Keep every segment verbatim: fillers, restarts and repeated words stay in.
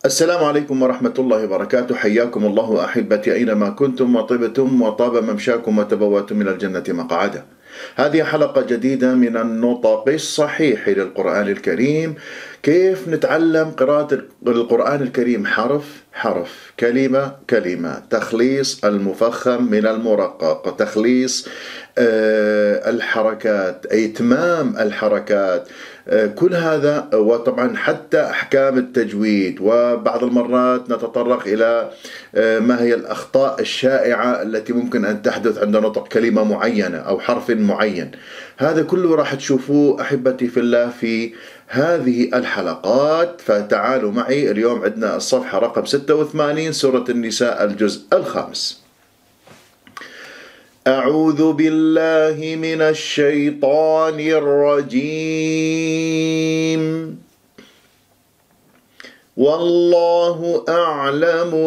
السلام عليكم ورحمة الله وبركاته. حياكم الله أحبتي أينما كنتم وطبتم وطاب ممشاكم وتبوأتم من الجنة مقعدا. هذه حلقة جديدة من النطق الصحيح للقرآن الكريم. كيف نتعلم قراءة القرآن الكريم حرف حرف، كلمة كلمة، تخليص المفخم من المرقق، تخليص آه الحركات، إتمام الحركات، آه كل هذا. وطبعا حتى أحكام التجويد، وبعض المرات نتطرق إلى آه ما هي الأخطاء الشائعة التي ممكن أن تحدث عند نطق كلمة معينة أو حرف معين. هذا كله راح تشوفوه أحبتي في الله في هذه الحلقات. فتعالوا معي. اليوم عندنا الصفحة رقم ستة وثمانين، سورة النساء، الجزء الخامس. أعوذ بالله من الشيطان الرجيم. والله أعلم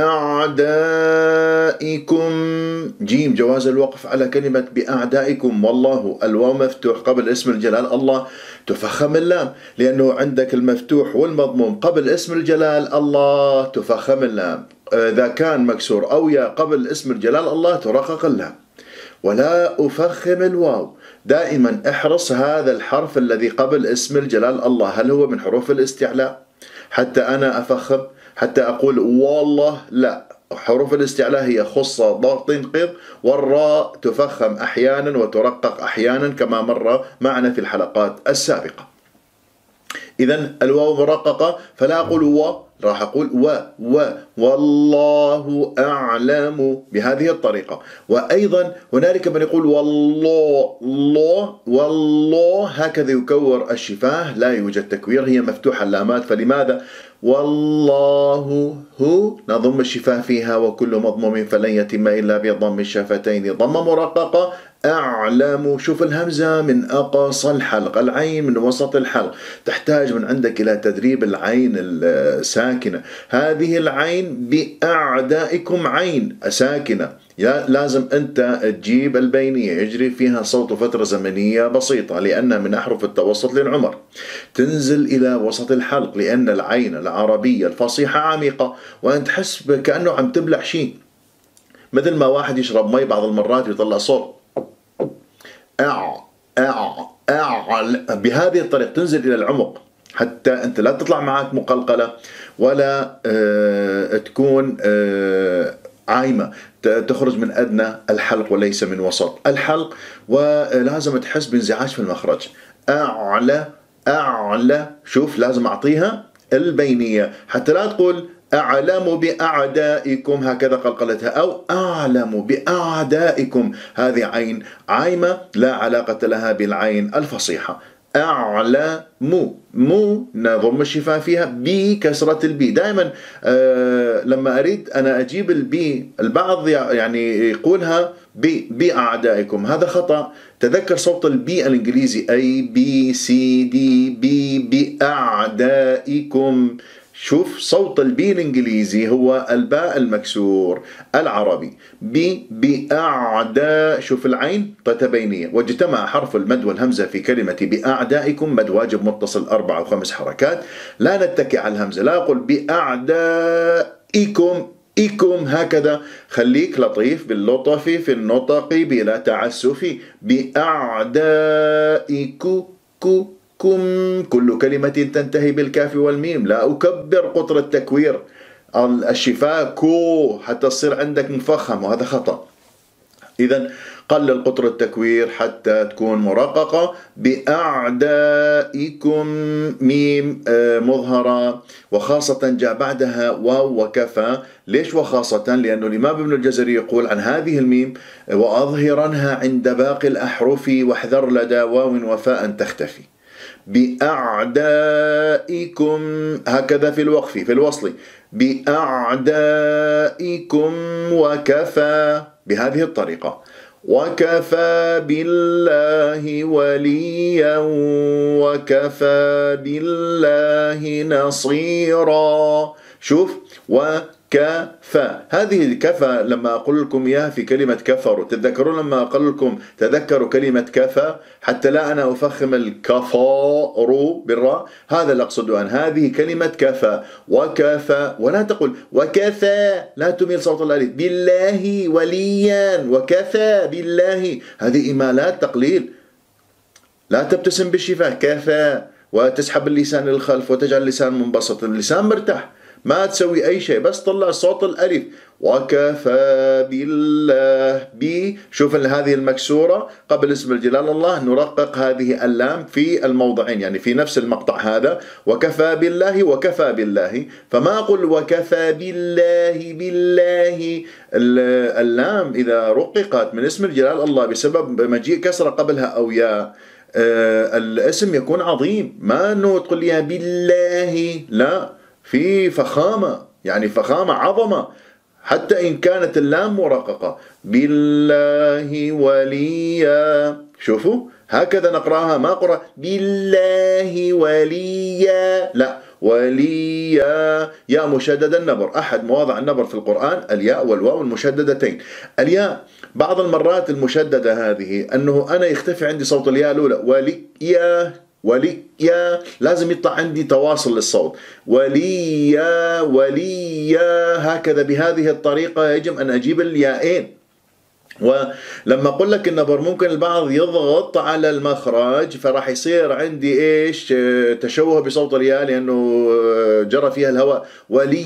بأعدائكم. جيم جواز الوقف على كلمة بأعدائكم. والله الواو مفتوح قبل اسم الجلال الله، تفخم اللام، لأنه عندك المفتوح والمضموم قبل اسم الجلال الله تفخم اللام. إذا كان مكسور أو يا قبل اسم الجلال الله ترقق اللام. ولا أفخم الواو. دائما احرص هذا الحرف الذي قبل اسم الجلال الله، هل هو من حروف الاستعلاء حتى أنا أفخم، حتى أقول والله؟ لا، حروف الاستعلاء هي خصة ضغط انقض، والراء تفخم أحيانا وترقق أحيانا كما مر معنا في الحلقات السابقة. إذن الواو مرققة، فلا أقول و، راح أقول و و والله أعلم بهذه الطريقة. وأيضا هنالك من يقول والله الله والله، هكذا يكور الشفاه، لا يوجد تكوير، هي مفتوحة اللامات. فلماذا؟ والله هو نضم الشفاه فيها، وكل مضموم فلن يتم إلا بضم الشفتين، ضمة مرققة. أعلم. شوف الهمزة من أقصى الحلق، العين من وسط الحلق، تحتاج من عندك إلى تدريب العين الساكنة. هذه العين بأعدائكم عين ساكنة، لازم أنت تجيب البينية يجري فيها صوت فترة زمنية بسيطة، لأنها من أحرف التوسط للعمر. تنزل إلى وسط الحلق لأن العين العربية الفصيحة عميقة، وأنت تحس كأنه عم تبلع شيء، مثل ما واحد يشرب مي بعض المرات يطلع صوت أع أع أع. بهذه الطريقة تنزل إلى العمق حتى أنت لا تطلع معك مقلقلة، ولا اه تكون اه عايمة، تخرج من أدنى الحلق وليس من وسط الحلق. ولازم تحس بانزعاج في المخرج. أعلى أعلى. شوف لازم أعطيها البينية حتى لا تقول أعلم بأعدائكم هكذا قلقلتها، أو أعلم بأعدائكم، هذه عين عايمة لا علاقة لها بالعين الفصيحة. أعلم مو نضم الشفاه فيها بكسرة البي. دائما آه لما أريد أنا أجيب البي، البعض يعني يقولها بي بأعدائكم، هذا خطأ. تذكر صوت البي الإنجليزي، أي بي سي دي بي بأعدائكم. شوف صوت البي الإنجليزي هو الباء المكسور العربي. بي بأعداء. شوف العين تتبينية، واجتمع حرف المد والهمزة في كلمة بأعدائكم، مد واجب متصل أربع وخمس حركات. لا نتكي على الهمزة، لا أقول بأعدائكم إكم هكذا. خليك لطيف باللطف في النطق بلا تعسف. بأعدائكم كو كم. كل كلمة تنتهي بالكاف والميم، لا أكبر قطر التكوير الشفاه كو حتى تصير عندك مفخم، وهذا خطأ. إذن قلل قطر التكوير حتى تكون مرققة. بأعدائكم ميم مظهرة، وخاصة جاء بعدها واو وكفى. ليش وخاصة؟ لأنه الإمام ابن الجزري يقول عن هذه الميم وأظهرنها عند باقي الأحرف، واحذر لدى واو وفاء تختفي. بأعدائكم هكذا في الوقف في الوصل. بأعدائكم وكفى بهذه الطريقة. وكفى بالله وليا وكفى بالله نصيرا. شوف، و كفى. هذه كفى لما أقول لكم إياها في كلمة كفروا، تتذكرون لما أقول لكم تذكروا كلمة كفى حتى لا أنا أفخم الكفار بالراء، هذا اللي أقصده أن هذه كلمة كفى وكفى، ولا تقل وكفى، لا تميل صوت الألف، بالله وليا وكفى بالله، هذه إمالات تقليل. لا تبتسم بالشفاه كفى وتسحب اللسان للخلف وتجعل اللسان منبسط، اللسان مرتاح، ما تسوي أي شيء، بس طلع صوت الألف وكفى بالله بي. شوف هذه المكسورة قبل اسم الجلال الله، نرقق هذه اللام في الموضعين، يعني في نفس المقطع هذا، وكفى بالله وكفى بالله، فما أقول وكفى بالله بالله. اللام إذا رققت من اسم الجلال الله بسبب مجيء كسرة قبلها أو ياء، آه الاسم يكون عظيم، ما أنه تقول لي بالله، لا، في فخامة، يعني فخامة عظمة، حتى إن كانت اللام مرققة. بالله وليا، شوفوا هكذا نقرأها، ما أقرأ بالله وليا، لا، وليا، ياء مشدد النبر، أحد مواضع النبر في القرآن الياء والواو المشددتين. الياء بعض المرات المشددة هذه أنه أنا يختفي عندي صوت الياء الأولى، وليا وليا، لازم يطلع عندي تواصل للصوت، وليا وليا، هكذا بهذه الطريقة يجب أن أجيب الياءين. ولما أقول لك النبر ممكن البعض يضغط على المخرج فراح يصير عندي إيش تشوه بصوت الياء لأنه جرى فيها الهواء، ولي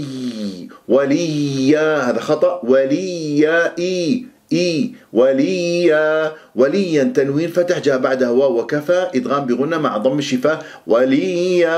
وليا، هذا خطأ، وليا إي إي وليا، وليا تنوين فتح جاء بعدها واو وكفى إدغام بغنى مع ضم الشفاه، وليا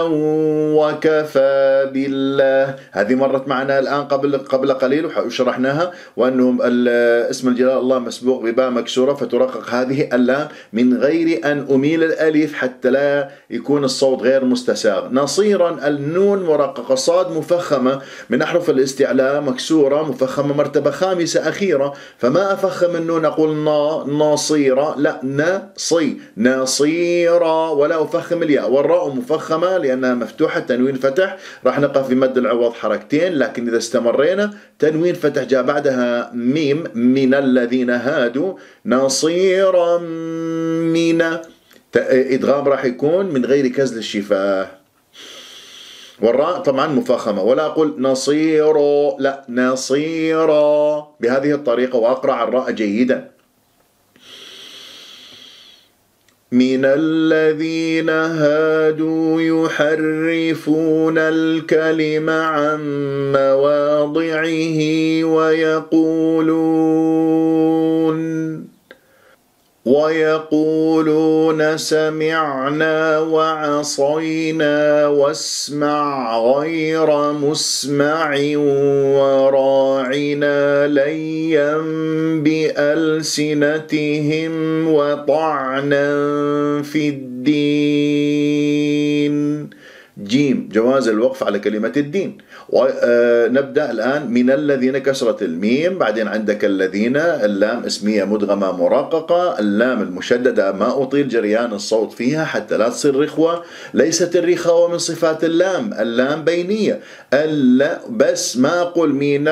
وكفى بالله. هذه مرت معنا الآن قبل قبل قليل وشرحناها، وأنه اسم الجلال الله مسبوق بباء مكسورة فترقق هذه اللام من غير أن أميل الألف حتى لا يكون الصوت غير مستساغ. نصيرا النون مرققة، صاد مفخمة من أحرف الاستعلاء مكسورة مفخمة مرتبة خامسة أخيرة، فما أفخم النون أقول نا ناصيرة، لا، نصي نصيرة، ولا أفخم الياء، والراء مفخمة لأنها مفتوحة تنوين فتح، راح نقف في مد العوض حركتين، لكن إذا استمرينا تنوين فتح جاء بعدها ميم، من الذين هادوا، نصيرا من، إدغام راح يكون من غير كزل الشفاه، والراء طبعا مفخمة، ولا أقول نصيرا، لا، نصيرا، بهذه الطريقة، وأقرأ الراء جيدا. من الذين هادوا يحرفون الكلم عن مواضعه ويقولون ويقولون سمعنا وعصينا واسمع غير مسمع وراعنا ليا بألسنتهم وطعنا في الدين. جيم جواز الوقف على كلمة الدين. ونبدأ الآن من الذين كسرة الميم، بعدين عندك الذين، اللام اسمية مدغمة مرققة، اللام المشددة ما أطيل جريان الصوت فيها حتى لا تصير رخوة، ليست الرخاوة من صفات اللام، اللام بينية، اللا بس ما أقول من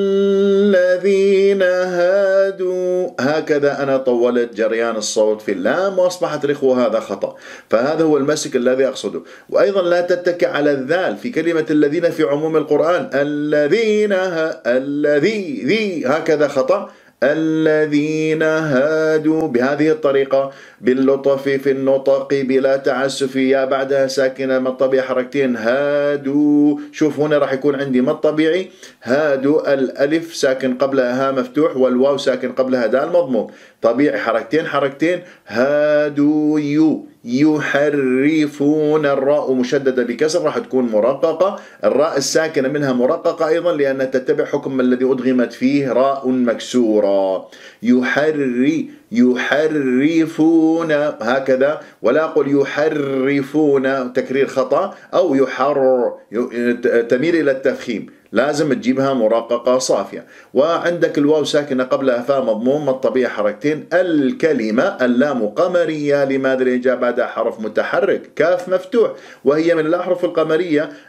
الذين هادوا، هكذا أنا طولت جريان الصوت في اللام وأصبحت رخوة، هذا خطأ، فهذا هو المسك الذي أقصده. وأيضا لا تتكئ على الذال في كلمة الذين في عموم القرآن، الذين الذي ذي، هكذا خطأ، الذين هادوا، بهذه الطريقة باللطف في النطق بلا تعسف، يا بعدها ساكنة مد طبيعي حركتين، هادوا، شوف هنا راح يكون عندي مد طبيعي، هادوا، الألف ساكن قبلها ها مفتوح، والواو ساكن قبلها دال مضموم، طبيعي حركتين حركتين، هادوا يو، يحرفون، الراء مشددة بكسر راح تكون مرققة، الراء الساكنة منها مرققة أيضا لأنها تتبع حكم الذي أدغمت فيه راء مكسورة، يحري يحرفون، هكذا، ولا أقول يحرفون تكرير خطأ، أو يحر تميل إلى التفخيم، لازم تجيبها مرققة صافية. وعندك الواو ساكنة قبلها فاء مضموم الطبيعي حركتين، الكلمة، اللام قمرية، لماذا؟ لأن جاء بعدها حرف متحرك، كاف مفتوح وهي من الأحرف القمرية،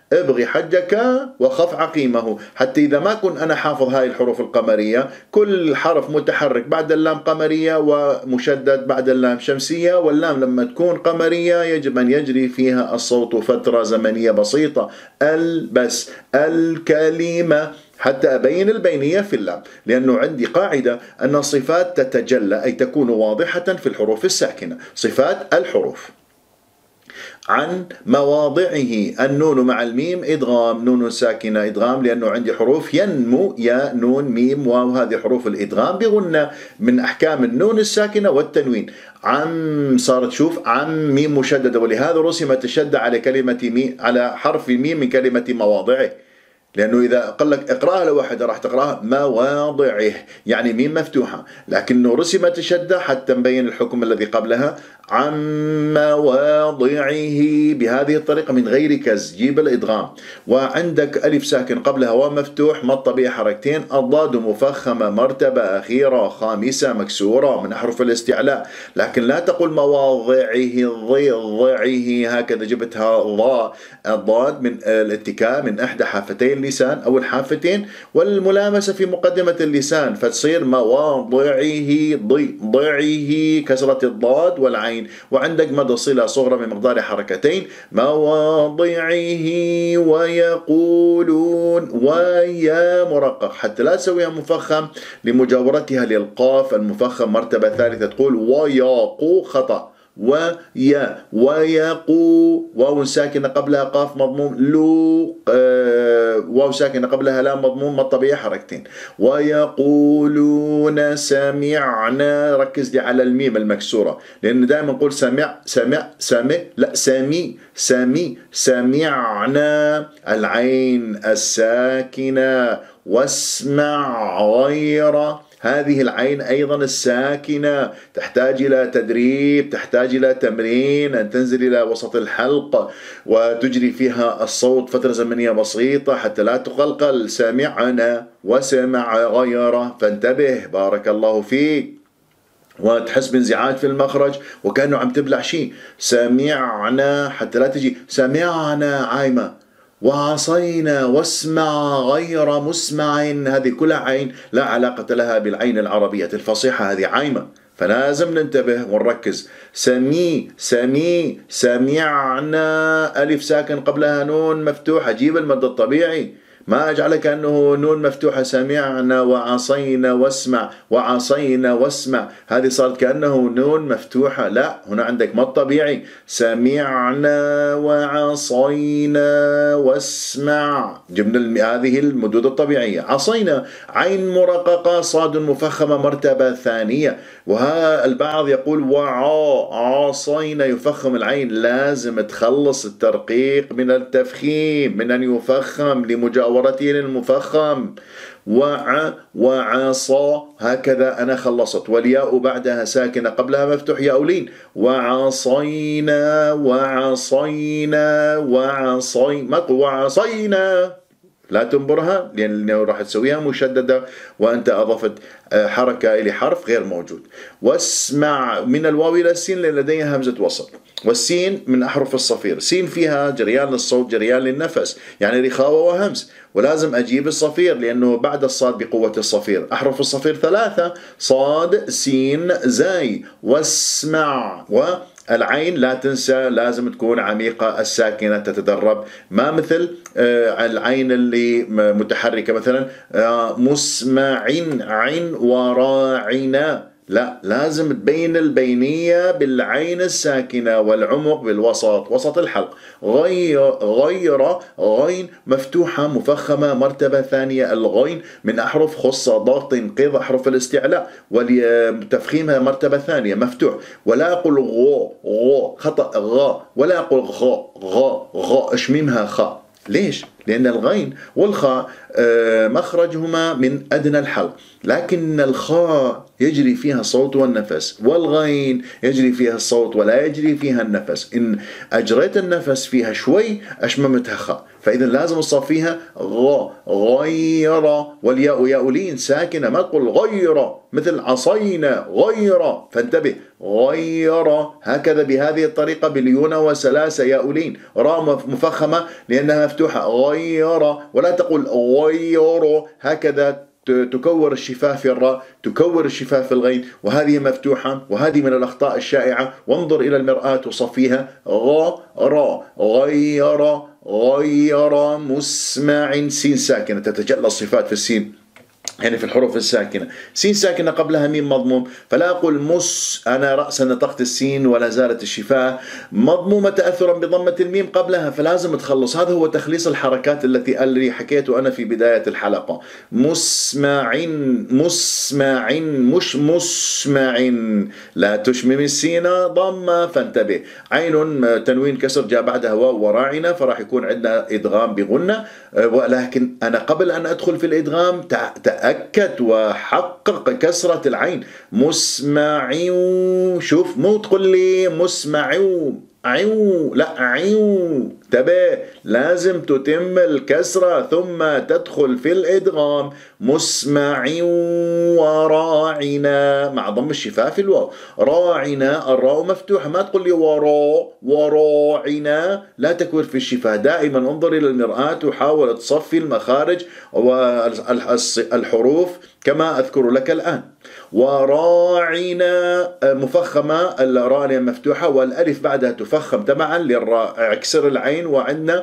ابغي حجك وخف عقيمه. حتى إذا ما كنت أنا حافظ هاي الحروف القمرية، كل حرف متحرك بعد اللام قمرية ومشدد بعد اللام شمسية، واللام لما تكون قمرية يجب أن يجري فيها الصوت فترة زمنية بسيطة. البس الكلمة، حتى أبين البينية في اللام، لأنه عندي قاعدة أن الصفات تتجلى أي تكون واضحة في الحروف الساكنة. صفات الحروف: عن مواضعه، النون مع الميم إدغام، نون ساكنة إدغام، لأنه عندي حروف ينمو، يا نون ميم واو، هذه حروف الإدغام بغنة من أحكام النون الساكنة والتنوين. عم صارت شوف عم ميم مشددة، ولهذا رسمت الشدة على كلمة ميم، على حرف ميم من كلمة مواضعه، لأنه إذا قال لك اقرأها لوحدة راح تقرأها مواضعه، يعني ميم مفتوحة، لكنه رسمت الشدة حتى نبين الحكم الذي قبلها. عن مواضعه بهذه الطريقة من غير كز، جيب الإدغام. وعندك ألف ساكن قبلها واو مفتوح، ما الطبيعي حركتين. الضاد مفخمة مرتبة أخيرة خامسة مكسورة من أحرف الاستعلاء، لكن لا تقول مواضعه ضي ضعه هكذا جبتها ضاء. الضاد من الاتكاء من إحدى حافتي اللسان أو الحافتين والملامسة في مقدمة اللسان، فتصير مواضعه ضي ضعه كسرة الضاد والعين. وعندك مد صلة صغرى من مقدار حركتين، مواضعه ويقولون، ويا مرقق حتى لا تسويها مفخم لمجاورتها للقاف المفخم مرتبة ثالثة، تقول وياقو خطأ. ويا ويقو واو ساكنة قبلها قاف مضموم، لو آه واو ساكنة قبلها لام مضموم، ما الطبيعي حركتين. ويقولون سمعنا، ركز لي على الميم المكسورة، لأن دائما نقول سمع سمع سمع، لا سمي سمي سمعنا. العين الساكنة واسمع غير، هذه العين أيضا الساكنة تحتاج إلى تدريب، تحتاج إلى تمرين، أن تنزل إلى وسط الحلق وتجري فيها الصوت فترة زمنية بسيطة حتى لا تقلقل. سمعنا وسمع غيره، فانتبه بارك الله فيك، وتحس بانزعاج في المخرج وكأنه عم تبلع شيء. سمعنا حتى لا تجي سمعنا عايمة. وعصينا واسمع غير مسمع، هذه كلها عين لا علاقة لها بالعين العربية الفصيحة، هذه عايمة، فلازم ننتبه ونركز. سمي سمي سمعنا، ألف ساكن قبلها نون مفتوحة، جيب المد الطبيعي، ما أجعل كأنه نون مفتوحة. سمعنا وعصينا واسمع، وعصينا واسمع، هذه صارت كأنه نون مفتوحة، لا، هنا عندك مد طبيعي. سمعنا وعصينا واسمع، جبنا هذه المدود الطبيعية. عصينا عين مرققة صاد مفخمة مرتبة ثانية، وها البعض يقول وعا عصينا يفخم العين، لازم تخلص الترقيق من التفخيم، من أن يفخم لمجاورته للمفخم. وع وعصى، هكذا أنا خلصت، والياء بعدها ساكنة قبلها مفتوح، ياء لين. وعصينا وعصينا وعصي، ما تقول وعصينا، لا تنبرها لأنه راح تسويها مشددة وأنت أضفت حركة إلى حرف غير موجود. واسمع من الواو إلى السين لأن لديها همزة وصل، والسين من أحرف الصفير، سين فيها جريان للصوت جريان للنفس، يعني رخاوة وهمز، ولازم أجيب الصفير لأنه بعد الصاد بقوة الصفير. أحرف الصفير ثلاثة، صاد سين زاي. واسمع، و العين لا تنسى لازم تكون عميقة الساكنة، تتدرب، ما مثل العين اللي متحركة مثلا مسمع عين وراعنا، لا، لازم تبين البينية بالعين الساكنة والعمق بالوسط، وسط الحلق. غير غير غين مفتوحة مفخمة مرتبة ثانية، الغين من أحرف خصة ضغط انقض أحرف الاستعلاء، ولتفخيمها مرتبة ثانية مفتوح. ولا أقول غو غو خطأ غا، ولا أقول غا غا غا اشممها خاء. ليش؟ لأن الغين والخاء مخرجهما من أدنى الحلق، لكن الخاء يجري فيها الصوت والنفس، والغين يجري فيها الصوت ولا يجري فيها النفس. إن أجريت النفس فيها شوي أشممتها خاء، فإذا لازم تصفيها غ غير، والياء ياء لين ساكنة، ما تقول غير مثل عصينا غير، فانتبه غير هكذا بهذه الطريقة باليون وسلاسة ياء لين، راء مفخمة لأنها مفتوحة غير، ولا تقول غير هكذا تكور الشفاه في الراء، تكور الشفاه في الغين، وهذه مفتوحة، وهذه من الأخطاء الشائعة. وانظر إلى المرآة وصفيها غ را غير غير مسمع، سين ساكنة تتجلى الصفات في السين، يعني في الحروف الساكنة، سين ساكنة قبلها ميم مضموم، فلا أقول مس، أنا رأسا نطقت السين ولا زالت الشفاه مضمومة تأثرا بضمة الميم قبلها، فلازم تخلص. هذا هو تخليص الحركات التي اللي حكيته أنا في بداية الحلقة. مسمع مسمع مش مسمع، لا تشمم السين ضمة، فانتبه. عين تنوين كسر جاء بعدها واو وراعنا، فراح يكون عندنا إدغام بغنة، ولكن أنا قبل أن أدخل في الإدغام تأكد وحقق كسرة العين. مسمعيو، شوف مو تقول لي مسمعيو عيو، لا عيو، تبه لازم تتم الكسرة ثم تدخل في الإدغام. مسمعي وراعنا مع ضم الشفاه في الواو، راعنا الراء مفتوحة، ما تقول لي وراء وراعنا، لا تكبر في الشفاه. دائما انظر إلى المرآة وحاول تصفي المخارج والحروف كما أذكر لك الآن. وراعنا مفخمة، الراء مفتوحة والألف بعدها تفخم تبعا للراء، اكسر العين وعندنا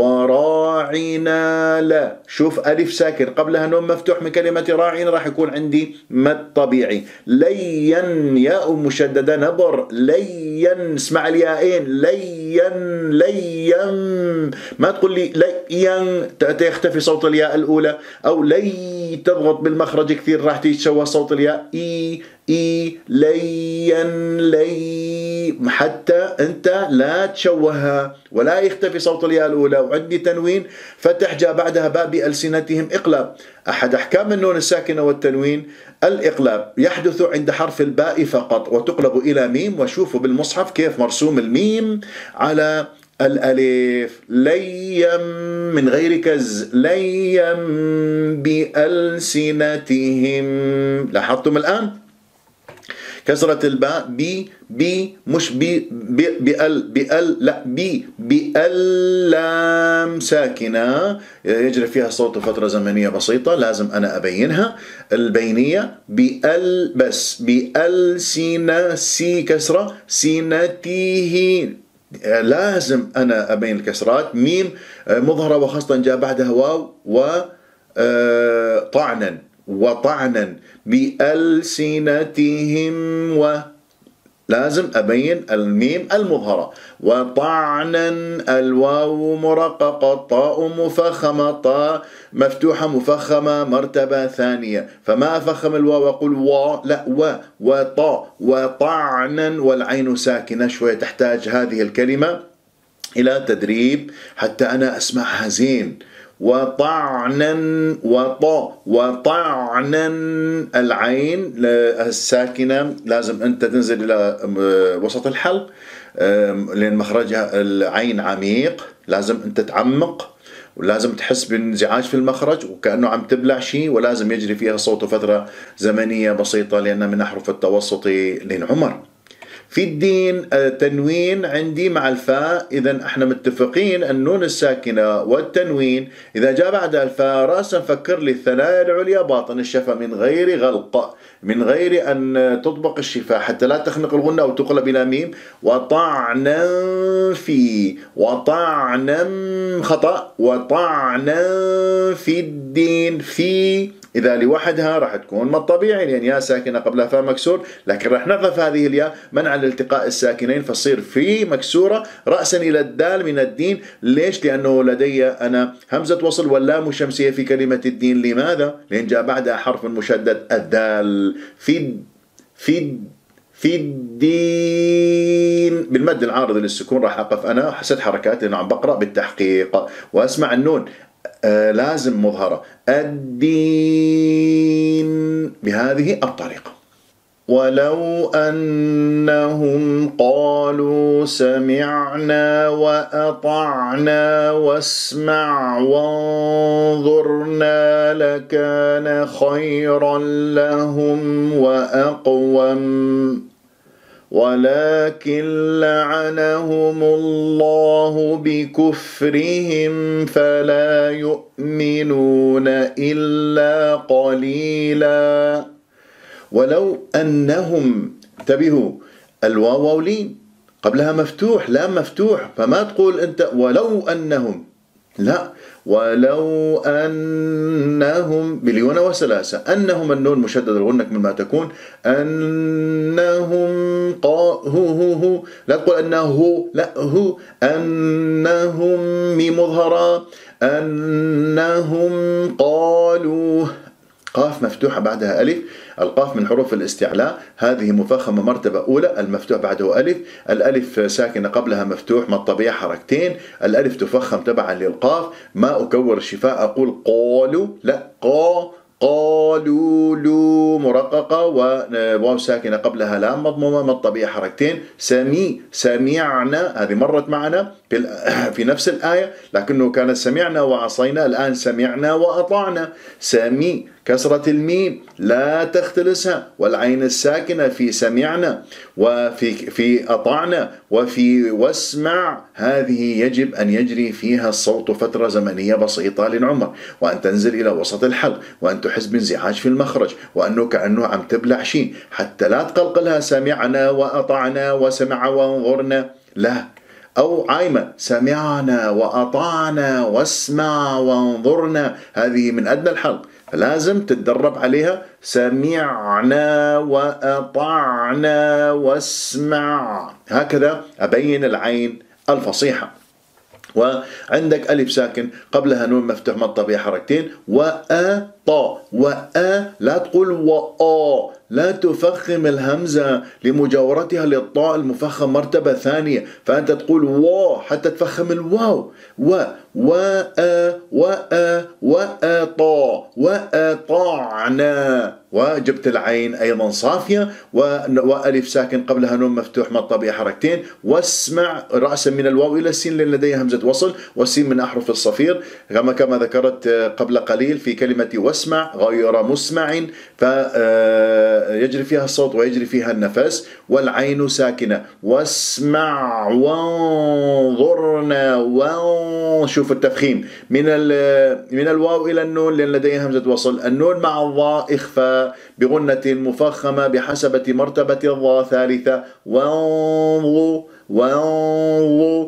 وراعنا لا، شوف ألف ساكن قبلها نون مفتوح من كلمة راعنا راح يكون عندي مد طبيعي. لين ياء مشددة نبر، لين اسمع الياءين، لين لين، ما تقول لي لين تختفي صوت الياء الأولى، أو لي تضغط بالمخرج كثير راح تتشوه صوت الياء. إي إي لين لي، حتى أنت لا تشوهها ولا يختفي صوت الياء الأولى. وعندي تنوين فتح جاء بعدها باء بألسنتهم إقلاب. أحد أحكام النون الساكنة والتنوين الإقلاب يحدث عند حرف الباء فقط وتقلب إلى ميم، وشوفوا بالمصحف كيف مرسوم الميم على الألف. ليم من غير كز، ليم بألسنتهم، لاحظتم الآن كسرة الباء بي بي مش بي بأل بأل لا بي بألام ساكنة يجري فيها صوت فترة زمنية بسيطة، لازم أنا أبينها البينية. بأل بس بألسنة سي كسرة سينتيه، لازم أنا أبين الكسرات. ميم مظهرة وخاصة جاء بعدها واو وطعنا وطعنا بألسنتهم، ولازم أبين الميم المظهرة. وطعنا الواو مرققة، طاء مفخمة، طاء مفتوحة مفخمة مرتبة ثانية، فما أفخم الواو أقول وا، لا و، وطاء وطعنا، والعين ساكنة شوية، تحتاج هذه الكلمة إلى تدريب حتى أنا أسمعها زين. وطعنا وطا وطعنا، العين الساكنة لازم أنت تنزل إلى وسط الحلق لأن مخرجها العين عميق، لازم أنت تعمق ولازم تحس بانزعاج في المخرج وكأنه عم تبلع شيء، ولازم يجري فيها صوت فترة زمنية بسيطة لأنها من أحرف التوسطي للعمر. في الدين تنوين عندي مع الفاء، إذا احنا متفقين النون الساكنة والتنوين إذا جاء بعد الفاء رأسا فكر لي الثنايا العليا باطن الشفة من غير غلق، من غير أن تطبق الشفاه حتى لا تخنق الغنة أو تقلب إلى ميم. وطعنا في، وطعنا خطأ، وطعنا في الدين، في إذا لوحدها راح تكون مد طبيعي لأن ياء ساكنة قبلها فاء مكسور، لكن راح نحذف هذه الياء منعا لالتقاء الساكنين فتصير في مكسورة رأسا إلى الدال من الدين. ليش؟ لأنه لدي أنا همزة وصل واللام شمسية في كلمة الدين. لماذا؟ لأن جاء بعدها حرف مشدد الدال. في في في الدين بالمد العارض للسكون راح أقف أنا ست حركات لأنه عم بقرأ بالتحقيق وأسمع النون آه لازم مظهرة الدين بهذه الطريقة. ولو أنهم قالوا سمعنا وأطعنا واسمع وانظرنا لكان خيرا لهم وأقوم ولكن لعنهم الله بكفرهم فلا يؤمنون إلا قليلا. ولو أنهم، انتبهوا، الواو واولين قبلها مفتوح، لام مفتوح، فما تقول أنت ولو أنهم، لا، ولو أنهم بليون وسلاسة، أنهم النون مشدد الغنة مما تكون، أنهم قا هو هو هو، لا تقول أنه هو، لا هو، أنهم ميم مظهرة، أنهم قالوا، قاف مفتوحة بعدها ألف، القاف من حروف الاستعلاء، هذه مفخمة مرتبة أولى، المفتوح بعده ألف، الألف ساكنة قبلها مفتوح، ما الطبيعة حركتين، الألف تفخم تبعا للقاف، ما أكور الشفاء أقول قالوا، لا، قا قالوا لو مرققة، وواو ساكنة قبلها لام مضمومة، ما الطبيعة حركتين، سمي سمعنا، هذه مرت معنا في نفس الآية، لكنه كانت سمعنا وعصينا، الآن سمعنا وأطعنا، سمي كسرة الميم لا تختلسها، والعين الساكنة في سمعنا وفي في أطعنا وفي واسمع، هذه يجب أن يجري فيها الصوت فترة زمنية بسيطة للعمر، وأن تنزل إلى وسط الحلق، وأن تحس بانزعاج في المخرج، وأنه كأنه عم تبلع شيء، حتى لا تقلقلها سمعنا وأطعنا وسمع وانظرنا، لا، أو عايمة سمعنا وأطعنا واسمع وانظرنا، هذه من أدنى الحلق، لازم تتدرب عليها، سمعنا وأطعنا واسمع، هكذا أبين العين الفصيحة. وعندك ألف ساكن قبلها نون مفتوح ما الطبيعة حركتين، وأ طا، وأ لا تقول وآ، لا تفخم الهمزة لمجاورتها للطاء المفخم مرتبة ثانية، فأنت تقول وا حتى تفخم الواو، و وأ وأ وأطا وأطعنا، وجبت العين أيضا صافية، وألف ساكن قبلها نون مفتوح ما الطبيعة حركتين، واسمع رأسا من الواو إلى السين لأن لديها همزة وصل، والسين من أحرف الصفير كما كما ذكرت قبل قليل في كلمة واسمع غير مسمع، فيجري فيها الصوت ويجري فيها النفس، والعين ساكنة، واسمع وانظرنا، وشوف التفخيم من من الواو إلى النون لأن لديها همزة وصل، النون مع الضاء إخفاء بغنة مفخمة بحسبة مرتبة الضاء ثالثة، وانظر وانظر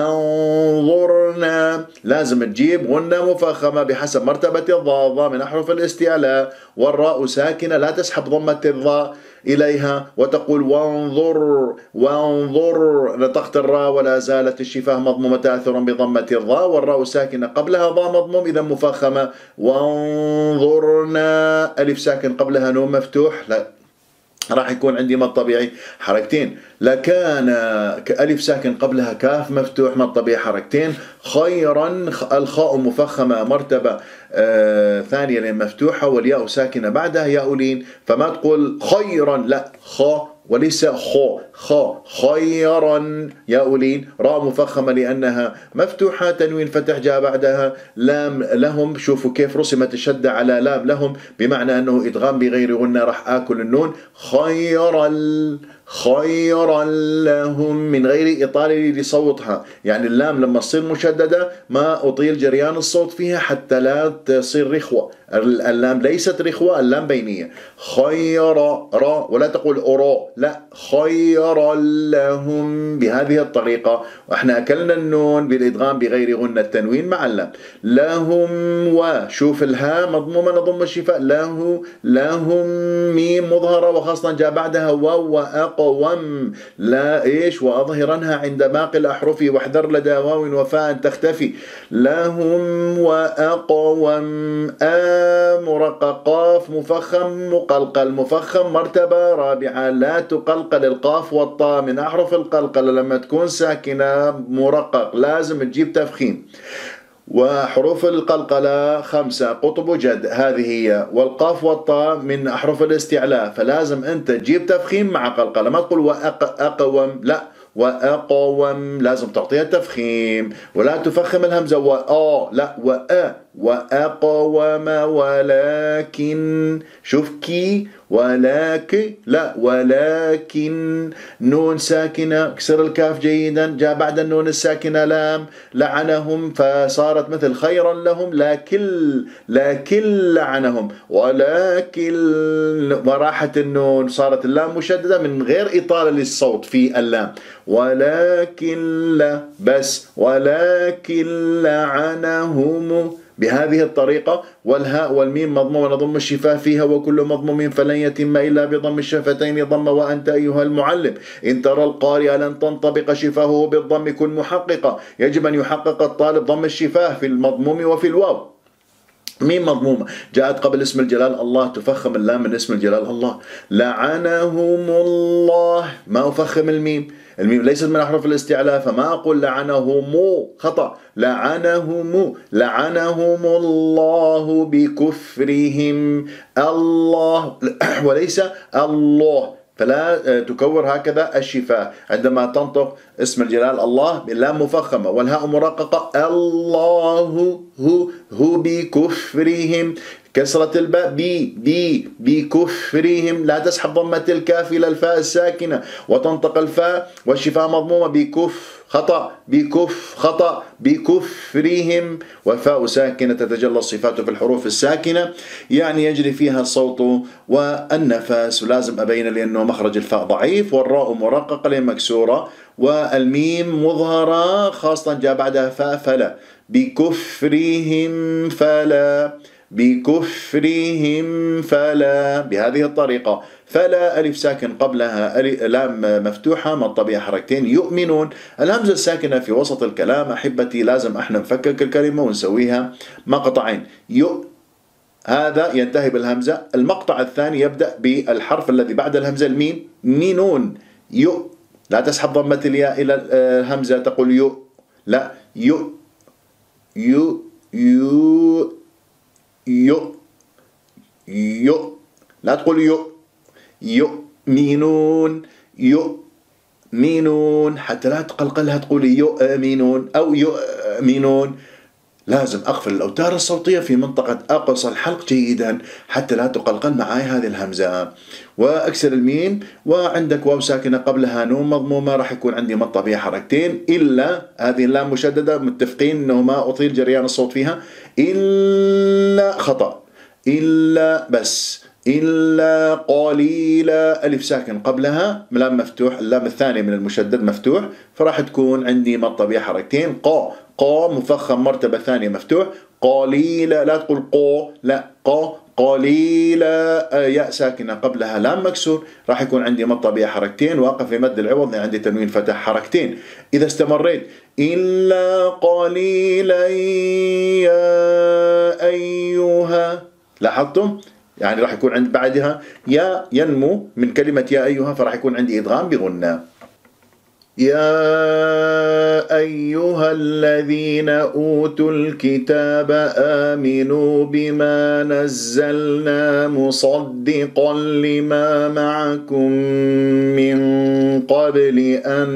وانظرنا، لازم تجيب غنة مفخمة بحسب مرتبة الضاء، الضاء من أحرف الاستعلاء، والراء ساكنة لا تسحب ضمة الضاء إليها وتقول وانظر وانظر، نطقت الراء ولا زالت الشفاه مضمومة تأثرا بضمة الضاء، والراء ساكنة قبلها ضاء مضموم إذا مفخمة، وانظرنا ألف ساكن قبلها نون مفتوح، لا راح يكون عندي مد طبيعي حركتين، لكان ألف ساكن قبلها كاف مفتوح مد طبيعي حركتين، خيرا الخاء مفخمة مرتبة آه ثانية لين مفتوحة، والياء ساكنة بعدها ياء لين، فما تقول خيرا، لا، خا وليس خو، خا خيرا ياء لين، راء مفخمة لأنها مفتوحة، تنوين فتح جاء بعدها، لام لهم، شوفوا كيف رسمت الشدة على لام لهم بمعنى أنه إدغام بغير غنة، راح آكل النون، خيرا خيرا لهم من غير إطالة لصوتها، يعني اللام لما تصير مشددة ما أطيل جريان الصوت فيها حتى لا تصير رخوة، اللام ليست رخوة، اللام بينية، خير را، ولا تقول أرا، لا، خيرا لهم بهذه الطريقة، وإحنا أكلنا النون بالإدغام بغير غنة التنوين مع اللام، لهم، وشوف الهاء مضمومة نضم الشفاء، له لهم ميم مظهرة وخاصة جاء بعدها واو وأقوم، لا إيش وأظهرنها عند باقي الأحرف، واحذر لدى واو وفاء تختفي، لهم وأقوم، آ مرقق قاف مفخم مقلقل، مفخم مرتبة رابعة، لا تقلقل القاف والطاء من أحرف القلقلة، لما تكون ساكنة مرقق لازم تجيب تفخيم، وحروف القلقلة خمسة قطب وجد هذه هي، والقاف والطاء من أحرف الاستعلاء، فلازم أنت تجيب تفخيم مع قلقلة، ما تقول وأقوم، لا، وأقوم لازم تعطيها تفخيم، ولا تفخم الهمزة وآ، لا، وأ، وأقوم، ولكن، شوف كي ولكن، لا، ولكن نون ساكنة، اكسر الكاف جيدا، جاء بعد النون الساكنة لام، لعنهم فصارت مثل خيرا لهم، لكن لكن لعنهم، ولكن وراحت النون صارت اللام مشددة من غير إطالة للصوت في اللام، ولكن لا بس، ولكن لعنهم بهذه الطريقة. والهاء والميم مضمومة نضم الشفاه فيها، وكل مضموم فلن يتم إلا بضم الشفتين ضم. وأنت أيها المعلم إن ترى القارئ لن تنطبق شفاهه بالضم كن محققة، يجب أن يحقق الطالب ضم الشفاه في المضموم وفي الواو. ميم مضمومة جاءت قبل اسم الجلال الله، تفخم اللام من اسم الجلال الله. لعنهم الله، ما أفخم الميم، الميم ليست من أحرف الاستعلاء، فما أقول لعنهم، خطأ، لعنهم، لعنهم الله بكفرهم، الله وليس الله، فلا تكور هكذا الشفاه عندما تنطق اسم الجلال الله باللام مفخمة والهاء مرققة. الله هو هو بكفرهم، كسرة الباء بي بي بكفرهم، لا تسحب ضمة الكاف إلى الفاء الساكنة وتنطق الفاء والشفاه مضمومة، بكف خطأ، بكف خطأ، بكفرهم، والفاء ساكنة تتجلى الصفات في الحروف الساكنة، يعني يجري فيها الصوت والنفس، ولازم أبين لأنه مخرج الفاء ضعيف، والراء مرققة لأن مكسورة، والميم مظهرة خاصة جاء بعدها فاء فلا، بكفرهم فلا، بكفرهم فلا، بهذه الطريقة. فلا ألف ساكن قبلها لام مفتوحة من طبيعة حركتين. يؤمنون الهمزة الساكنة في وسط الكلام أحبتي لازم احنا نفكك الكلمة ونسويها مقطعين. يؤ هذا ينتهي بالهمزة، المقطع الثاني يبدأ بالحرف الذي بعد الهمزة الميم، مينون، يؤ، لا تسحب ضمة الياء إلى الهمزة تقول يؤ، لا، يؤ يؤ يؤ يؤ يؤ، لا تقول يؤ، يؤمنون، يؤمنون، حتى لا تقلقلها تقول يؤمنون أو يؤمنون، لازم أقفل الأوتار الصوتية في منطقة أقصى الحلق جيدا حتى لا تقلقل معي هذه الهمزة، وأكسر الميم، وعندك واو ساكنة قبلها نون مضمومة راح يكون عندي من طبيعة حركتين، إلا هذه اللام مشددة متفقين أنه ما أطيل جريان الصوت فيها، إلا خطأ، إلا بس، إلا قليلا ألف ساكن قبلها لام مفتوح، اللام الثاني من المشدد مفتوح، فراح تكون عندي من طبيعة حركتين، قا قا مفخم مرتبة ثانية مفتوح، قليلا لا تقول قو، لا، قا قليلا ياء ساكنة قبلها لام مكسور، راح يكون عندي من طبيعة حركتين، واقف في مد العوض عندي تنوين فتح حركتين. إذا استمريت إلا قليلا يا أيها، لاحظتم؟ يعني راح يكون عند بعدها يا ينمو من كلمة يا أيها، فراح يكون عندي إدغام بغنة. يا أيها الذين أوتوا الكتاب آمنوا بما نزلنا مصدقا لما معكم من قبل أن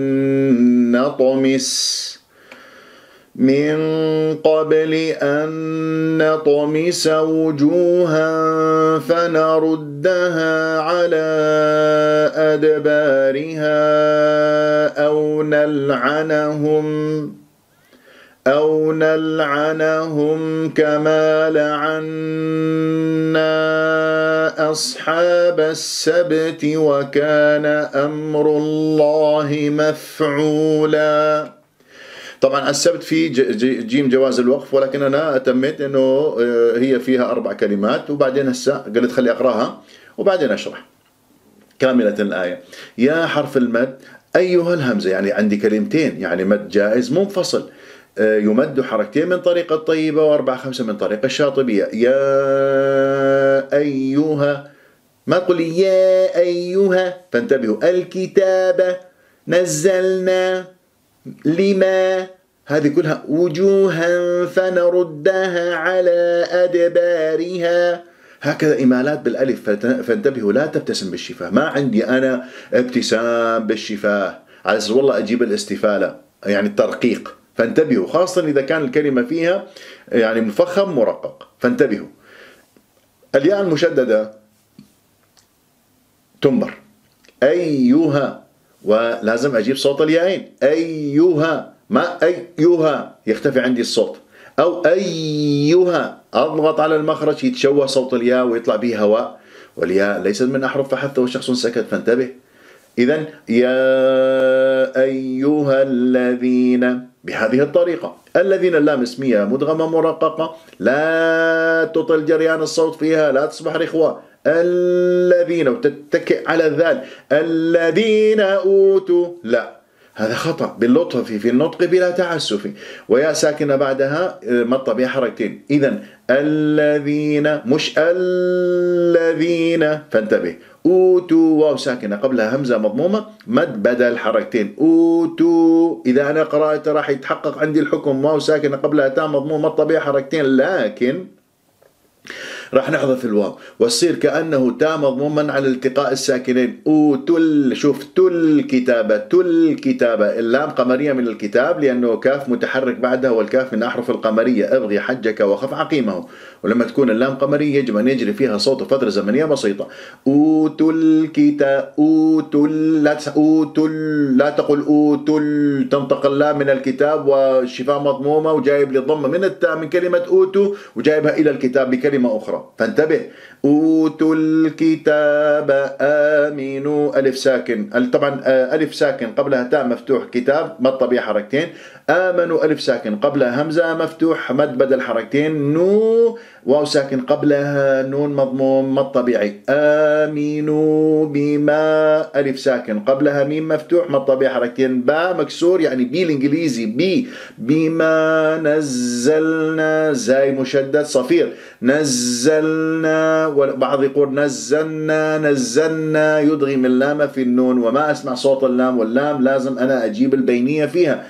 نطمس من قبل أن نطمس وجوها فنردها على أدبارها أو نلعنهم أو نلعنهم كما لعنا أصحاب السبت وكان أمر الله مفعولا. طبعا السبت في جيم جواز الوقف، ولكن أنا أتميت أنه هي فيها أربع كلمات، وبعدين هسه قلت خلي أقرأها وبعدين أشرح كاملة الآية. يا حرف المد، أيها الهمزة، يعني عندي كلمتين، يعني مد جائز منفصل يمد حركتين من طريقة الطيبة وأربعة خمسة من طريقة الشاطبية. يا أيها، ما تقول يا أيها، فانتبهوا، الكتاب نزلنا لما هذه كلها وجوها فنردها على أدبارها، هكذا إمالات بالألف. فانتبهوا لا تبتسم بالشفاه. ما عندي أنا ابتسام بالشفاه على أساس والله أجيب الاستفالة يعني الترقيق. فانتبهوا خاصة إذا كان الكلمة فيها يعني مفخم مرقق. فانتبهوا. الياء المشددة تنبر أيها، ولازم أجيب صوت الياءين أيها، ما أيها يختفي عندي الصوت، أو أيها أضغط على المخرج يتشوه صوت الياء ويطلع به هواء، والياء ليست من أحرف فحثه شخص سكت. فانتبه. إذن يا أيها الذين بهذه الطريقة. الذين اللام اسمية مدغمة مرققة، لا تطل جريان الصوت فيها، لا تصبح رخوة. الذين وتتكئ على الذال الذين أوتوا، لا هذا خطأ باللطف في النطق بلا تعسف. وياء ساكنة بعدها مط بها حركتين. إذن الذين مش الذين. فانتبه. أوتوا واو ساكنة قبلها همزة مضمومة مد بدل حركتين. أوتوا إذا أنا قرأت راح يتحقق عندي الحكم واو ساكنة قبلها تاء مضمومة مط بها حركتين، لكن راح نحذف الواو وتصير كأنه تاء مضموما على التقاء الساكنين. أوتل. شوف تل كتابة، تل كتابة. اللام قمرية من الكتاب لأنه كاف متحرك بعدها، والكاف من أحرف القمرية. أبغي حجك وخف عقيمه. ولما تكون اللام قمرية يجب أن يجري فيها صوت فترة زمنية بسيطة. أوتل كتاب. أوتل لا أوتل لا تقل أوتل، تنطق اللام من الكتاب والشفاه مضمومة وجايب لي الضمة من التاء من كلمة أوتو وجايبها إلى الكتاب بكلمة أخرى. فانتبه. أوتوا الكتاب آمنوا ألف ساكن. طبعا ألف ساكن قبلها تاء مفتوح كتاب مد طبيعي حركتين. آمنوا ألف ساكن قبلها همزة مفتوح مد بدل حركتين. نو واو ساكن قبلها نون مضموم مد طبيعي. آمنوا بما ألف ساكن قبلها ميم مفتوح مد طبيعي حركتين. با مكسور يعني بي الإنجليزي بي. بما نزلنا زاي مشدد صفير. نزلنا، وبعض يقول نزلنا نزلنا يدغم اللام في النون وما أسمع صوت اللام، واللام لازم أنا أجيب البينية فيها.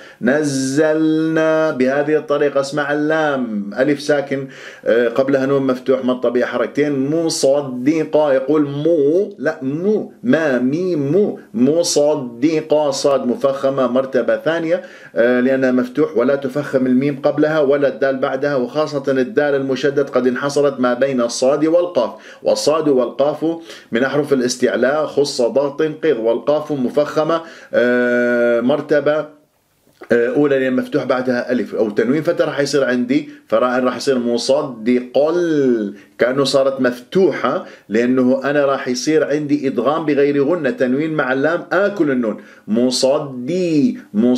نزلنا بهذه الطريقة اسمع اللام ألف ساكن قبلها نون مفتوح مد طبيعي حركتين. مصدقة يقول مو لا مو ما مي مو مصدقة صاد مفخمة مرتبة ثانية لأنها مفتوح ولا تفخم الميم قبلها ولا الدال بعدها، وخاصة الدال المشدد قد انحصرت ما بين الصاد والقاف، والصاد والقاف من أحرف الاستعلاء خص ضغط قض، والقاف مفخمة مرتبة أولى لأن مفتوح بعدها ألف أو تنوين، فتا راح يصير عندي فراء راح يصير مصدقل كأنه صارت مفتوحة لأنه أنا راح يصير عندي إدغام بغير غنة تنوين مع اللام آكل النون. مصدي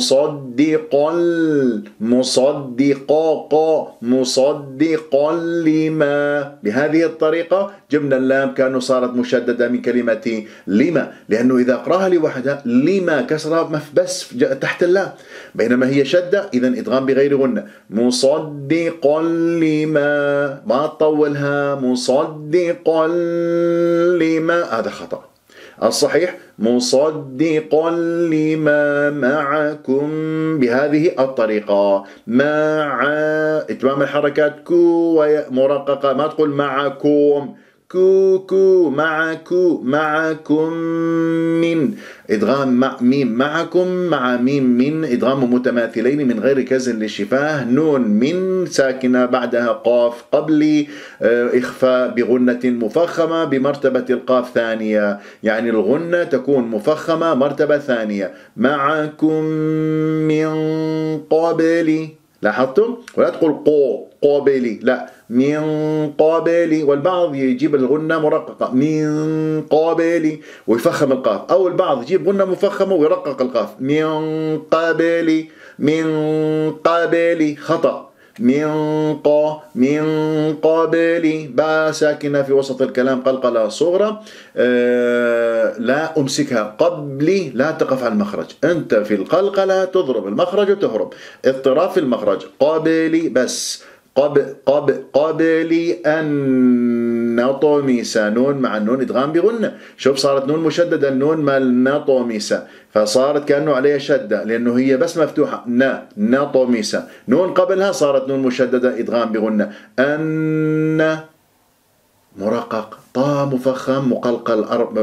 مصدقل مصدقاقا مصدقا لما. بهذه الطريقة جبنا اللام كأنه صارت مشددة من كلمة لما، لأنه إذا أقرأها لوحدها لما كسرها بس تحت اللام، بينما هي شدة إذا إدغام بغير غنة. مصدقا لما ما تطولها مصدقا لما هذا خطأ. الصحيح مصدقا لما معكم بهذه الطريقة. مع إتمام الحركات كو مرققة ما تقول معكم كو كو معكو معكم من إدغام مع ميم معكم مع ميم من إدغام متماثلين من غير كسر للشفاه. نون من ساكنة بعدها قاف قبلي إخفاء بغنة مفخمة بمرتبة القاف ثانية، يعني الغنة تكون مفخمة مرتبة ثانية. معكم من قبل لاحظتم؟ ولا تقول قو قابلي لا من قابلي، والبعض يجيب الغنة مرققة من قابلي ويفخم القاف، أو البعض يجيب غنة مفخمة ويرقق القاف من قابلي من قابلي خطأ. من قا من قابلي باء ساكنة في وسط الكلام قلقلة صغرى أه لا أمسكها. قبلي لا تقف على المخرج، أنت في القلقلة تضرب المخرج وتهرب، اضطراب في المخرج. قابلي بس قب قب قبلي أن نطمس، نون مع النون إدغام بغنة. شوف صارت نون مشددة، النون مال نطمس، فصارت كأنه عليها شدة لأنه هي بس مفتوحة، ن نطمس. نون قبلها صارت نون مشددة إدغام بغنة. أن مرقق، طا مفخم مقلقل،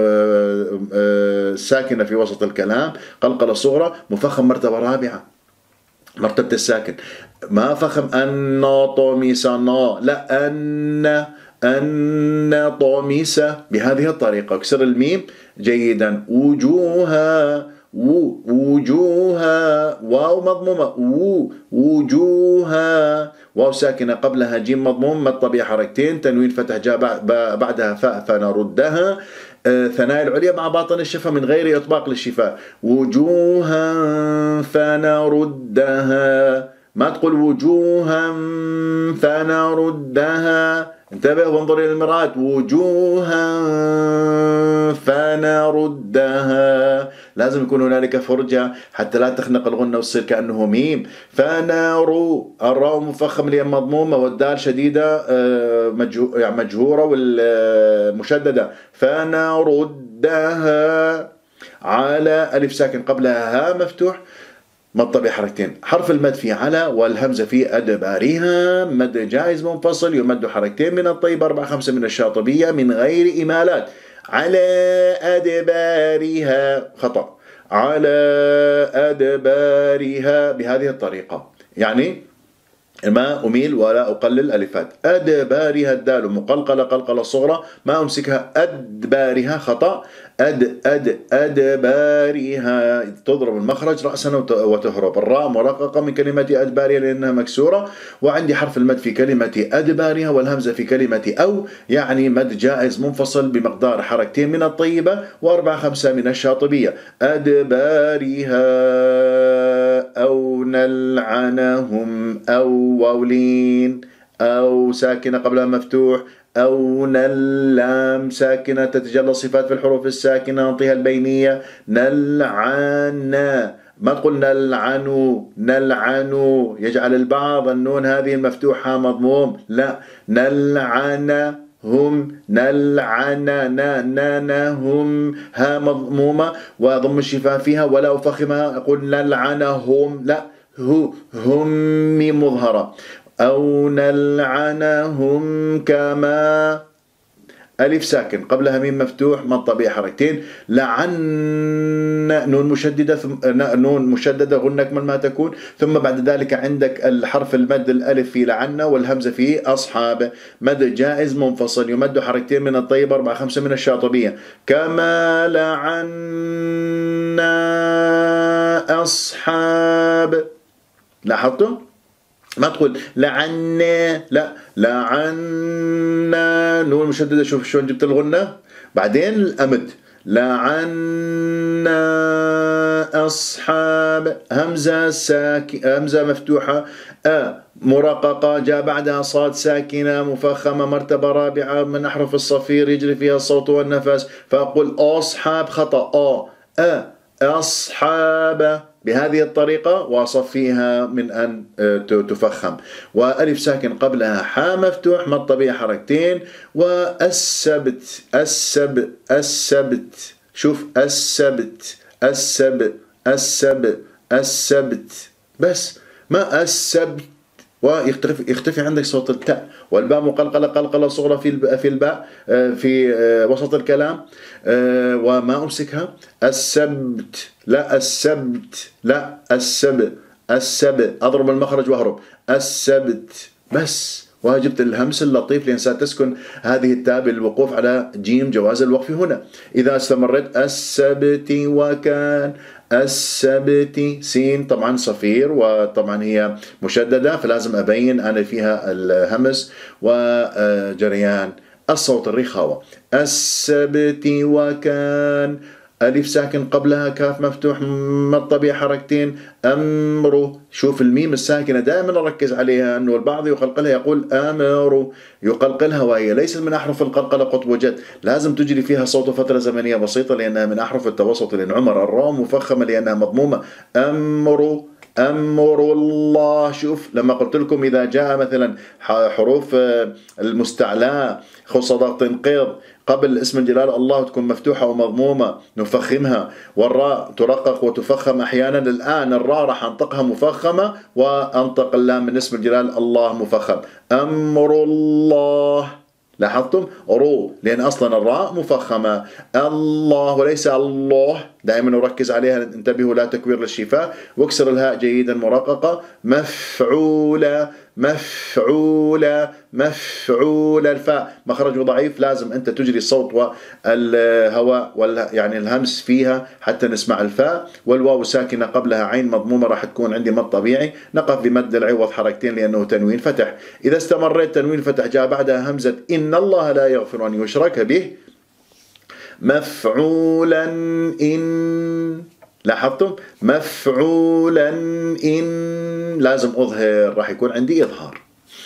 ساكنة في وسط الكلام، قلقلة صغرى، مفخم مرتبة رابعة، مرتبة الساكن. ما فخم أن طمس نا، لا أن أن طمس بهذه الطريقة. كسر الميم جيدا. وجوها، و وجوها، واو مضمومة، و وجوها، واو ساكنة قبلها جيم مضموم، مد طبيعي حركتين، تنوين فتح جاء بعدها فاء فنردها. آه ثنايا العليا مع باطن الشفة من غير إطباق للشفاء. وجوها فنردها، ما تقول وجوها فنردها. انتبه وانظر إلى المرآة. وجوها فنردها، لازم يكون هنالك فرجة حتى لا تخنق الغنة وتصير كأنه ميم. فنارو، الراء مفخم لأن مضمومة، والدال شديدة يعني مجهورة والمشددة. فنردها على، ألف ساكن قبلها ها مفتوح، مد طبيعي حركتين. حرف المد في على والهمزة في أدبارها مد جائز منفصل، يمد حركتين من الطيب، أربعة خمسة من الشاطبية من غير إمالات. على أدبارها خطأ، على أدبارها بهذه الطريقة، يعني ما أميل ولا أقلل ألفات. أدبارها الدال مقلقلة قلقلة صغرى، ما أمسكها. أدبارها خطأ. أد أد أدبارها تضرب المخرج رأسا وتهرب. الراء مرققة من كلمة أدبارها لأنها مكسورة، وعندي حرف المد في كلمة أدبارها والهمزة في كلمة أو، يعني مد جائز منفصل بمقدار حركتين من الطيبة وأربعة خمسة من الشاطبية. أدبارها أو نلعنهم، أو واولين، أو ساكنة قبلها مفتوح، أو نلام ساكنة تتجلى صفات في الحروف الساكنة نعطيها البينية. نلعنا، ما تقول نلعنوا، نلعنوا يجعل البعض النون هذه المفتوحة مضموم، لا، نلعن هم، نلعنا، نا نا نا هم، ها مضمومة وضم الشفاه فيها ولا أفخمها، أقول نلعنهم، لا، هو هم مظهرة. أو نلعنهم كما، ألف ساكن قبلها ميم مفتوح مد طبيعي حركتين. لعن، نون مشددة، نون مشددة غنة أكمل ما تكون، ثم بعد ذلك عندك الحرف المد الألف في لعن والهمزة في أصحاب، مد جائز منفصل يمد حركتين من الطيب، أربعة خمسة من الشاطبية. كما لعنا أصحاب، لاحظتم؟ ما تقول لعنا، لا، لعنا نون مشددة. شوف شلون جبت الغنة، بعدين الأمد. لعنا أصحاب، همزة ساك همزة مفتوحة، أ مرققة جاء بعدها صاد ساكنة مفخمة مرتبة رابعة من أحرف الصفير يجري فيها الصوت والنفس، فأقول أصحاب خطأ، أ أ أصحاب بهذه الطريقة وأصفيها من أن تفخم. وألف ساكن قبلها حاء مفتوح مد طبيعي حركتين. والسبت، السبت السبت، شوف السبت السبت السبت السبت، بس ما السبت، ويختفي يختفي عندك صوت التاء، والباء مقلقلة قلقلة صغرى في في الباء في وسط الكلام، وما أمسكها. السبت، لا السبت، لا السبت، السبت أضرب المخرج وأهرب. السبت بس، وجبت الهمس اللطيف لأن ستسكن هذه التاء بالوقوف على جيم جواز الوقف هنا. إذا استمرت السبت وكان، السبت سين طبعا صفير وطبعا هي مشددة فلازم أبين أنا فيها الهمس وجريان الصوت الرخاوة. السبت وكان، ألف ساكن قبلها كاف مفتوح مد طبيعي حركتين. أمره، شوف الميم الساكنة دائما نركز عليها، أنه البعض يقلقلها يقول أمره، يقلقلها وهي ليست من أحرف القلقلة قطب وجد، لازم تجري فيها صوت فترة زمنية بسيطة لأنها من أحرف التوسط، لأن عمر الراء مفخمة لأنها مضمومة. أمره أمر الله. شوف لما قلت لكم إذا جاء مثلا حروف المستعلاء خص ضغط انقض قبل اسم الجلال الله تكون مفتوحة ومضمومة نفخمها، والراء ترقق وتفخم أحيانا. الآن الراء راح أنطقها مفخمة وأنطق اللام من اسم الجلال الله مفخم. أمر الله، لاحظتم؟ رو، لأن أصلا الراء مفخمة. الله وليس الله، دائما نركز عليها، انتبهوا لا تكوير للشفاه. واكسر الهاء جيدا مرققة. مفعولة مفعولة مفعولة. الفاء مخرجه ضعيف، لازم أنت تجري الصوت والهواء وال يعني الهمس فيها حتى نسمع الفاء. والواو ساكنة قبلها عين مضمومة راح تكون عندي مد طبيعي. نقف بمد العوض حركتين لأنه تنوين فتح. إذا استمريت تنوين فتح جاء بعدها همزة إن الله لا يغفر أن يشرك به. مفعولا إن، لاحظتم؟ مفعولا إن لازم أظهر، راح يكون عندي إظهار.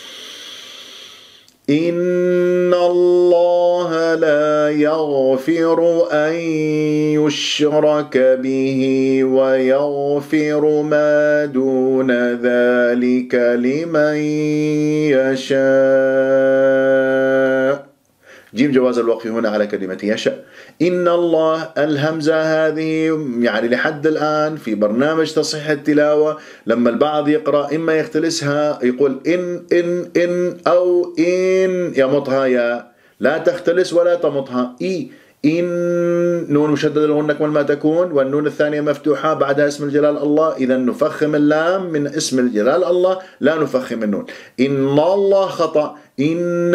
إن الله لا يغفر أن يشرك به ويغفر ما دون ذلك لمن يشاء. جيم جواز الوقف هنا على كلمة يشاء. إن الله الهمزة هذه يعني لحد الآن في برنامج تصحيح التلاوة لما البعض يقرأ إما يختلسها يقول إن إن إن أو إن يمطها يا، لا تختلس ولا تمطها إي. إن نون مشددة الغنة كما ما تكون، والنون الثانية مفتوحة بعدها اسم الجلال الله، إذا نفخم اللام من اسم الجلال الله لا نفخم النون. إن الله خطأ، إن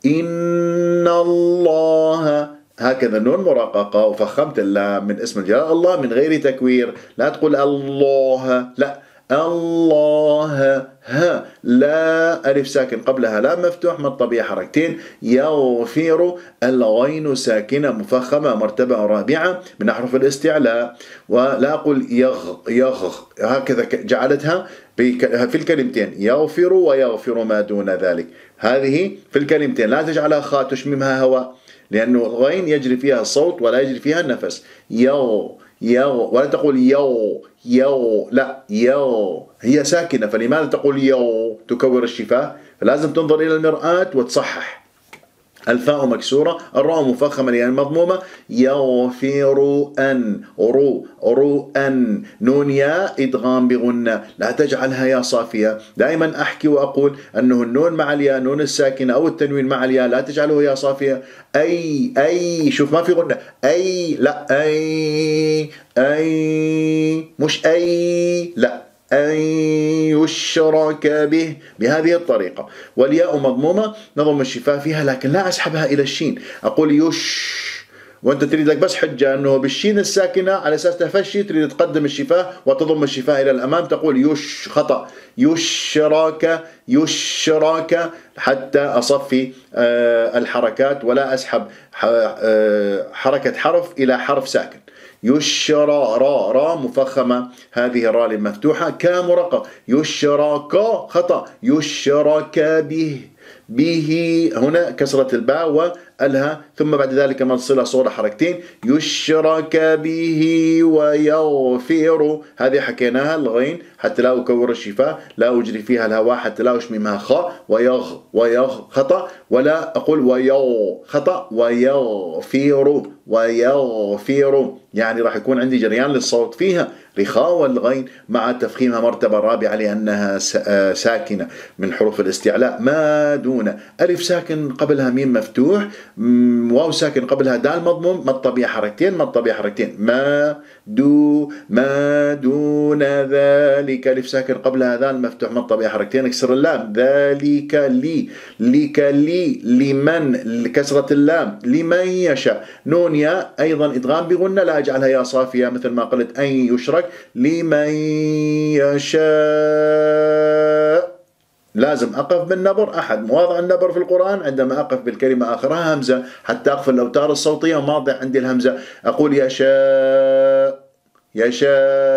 إن الله هكذا النون مرققة وفخمت اللام من اسم الجلال الله من غير تكوير. لا تقول الله، لا الله ها، لا ألف ساكن قبلها لا مفتوح مد طبيعي حركتين. يغفر الغين ساكنة مفخمة مرتبة رابعة من أحرف الاستعلاء. ولا أقول يغ يغ هكذا جعلتها في الكلمتين يغفر ويغفر ما دون ذلك، هذه في الكلمتين لا تجعلها خاء تشممها هواء لأنه الغين يجري فيها الصوت ولا يجري فيها النفس. يو يو، ولا تقول يو يو، لا يو هي ساكنة، فلماذا تقول يو تكور الشفاه؟ فلازم تنظر إلى المرآة وتصحح. الفاء مكسورة، الراء مفخمة لأن مضمومة. يغفر أن، رو رو أن، نون يا إدغام بغنة، لا تجعلها يا صافية. دائما أحكي وأقول أنه النون مع الياء، نون الساكنة أو التنوين مع الياء لا تجعله يا صافية. أي أي، شوف ما في غنة، أي لا أي أي، مش أي لا، أن يشرك به، بهذه الطريقة. والياء مضمومة نضم الشفاه فيها لكن لا أسحبها إلى الشين، أقول يش، وأنت تريد لك بس حجة أنه بالشين الساكنة على أساس تفشي تريد تقدم الشفاه وتضم الشفاه إلى الأمام تقول يش، خطأ. يشرك يشرك حتى أصفي الحركات ولا أسحب حركة حرف إلى حرف ساكن. يشرى، را را مفخمة، هذه الراء المفتوحة. كا مرقق، يشرك خطأ، يشرك به، به هنا كسرة الباء والها ثم بعد ذلك منصلة صورة حركتين. يشرك به ويغفر، هذه حكيناها الغين حتى لا أكور الشفاه، لا أجري فيها الهواء حتى لا أشممها خاء. ويغ ويغ خطأ، ولا أقول ويغ خطأ، ويغفر ويغفر، يعني راح يكون عندي جريان للصوت فيها رخاء والغين مع تفخيمها مرتبة رابعة لأنها ساكنة من حروف الاستعلاء. ما دون، ألف ساكن قبلها ميم مفتوح، واو ساكن قبلها دال مضموم مد طبيعي حركتين مد طبيعي حركتين. ما دو ما دون ذلك، ألف ساكن قبلها دال مفتوح مد طبيعي حركتين اكسر اللام. ذلك لي، لك لي، لمن كسرة اللام، لمن يشاء. نون يا أيضا إدغام بغنة لا أجعلها يا صافية مثل ما قلت أن يشرك. لمن يشاء لازم أقف بالنبر. أحد مواضع النبر في القرآن عندما أقف بالكلمة آخرها همزة حتى أقفل الأوتار الصوتية وما عندي الهمزة. أقول يشاء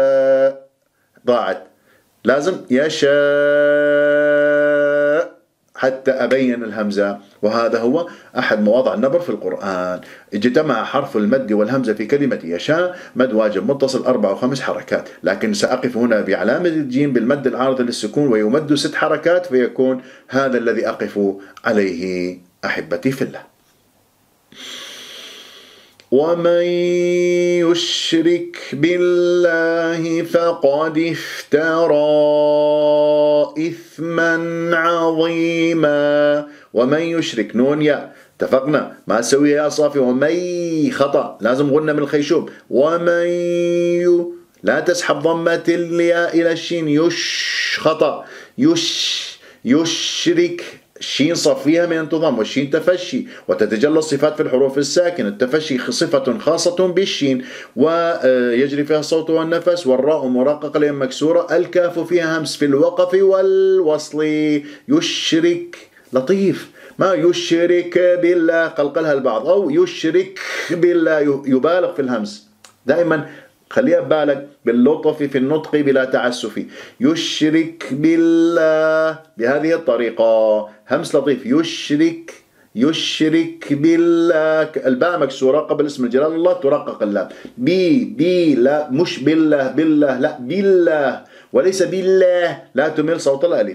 يشاء ضاعت، لازم يشاء حتى أبين الهمزة، وهذا هو أحد مواضع النبر في القرآن. اجتمع حرف المد والهمزة في كلمة يشاء، مد واجب متصل أربع وخمس حركات، لكن سأقف هنا بعلامة الجيم بالمد العارض للسكون ويمد ست حركات، فيكون هذا الذي أقف عليه أحبتي في الله. ومن يشرك بالله فقد افترى إثما عظيما. ومن يشرك نون ياء، اتفقنا ما اسوي يا صافي. ومن خطأ لازم غنى من الخيشوم. ومن يو لا تسحب ضمة الياء إلى الشين. يش خطأ. يش يشرك الشين صفيها من انتظام، والشين تفشي، وتتجلى الصفات في الحروف الساكنة. التفشي صفة خاصة بالشين ويجري فيها الصوت والنفس، والراء مرققة لأن مكسورة، الكاف فيها همس في الوقف والوصل. يشرك لطيف، ما يشرك بالله قلقلها البعض، أو يشرك بالله يبالغ في الهمس. دائما خليها ببالك باللطف في النطق بلا تعسف. يشرك بالله بهذه الطريقة، همس لطيف. يشرك يشرك بالله، الباء مكسورة قبل اسم الجلال الله ترقق اللام. بي بي لا، مش بالله بالله، لا بالله، وليس بالله، لا تميل صوت الألف.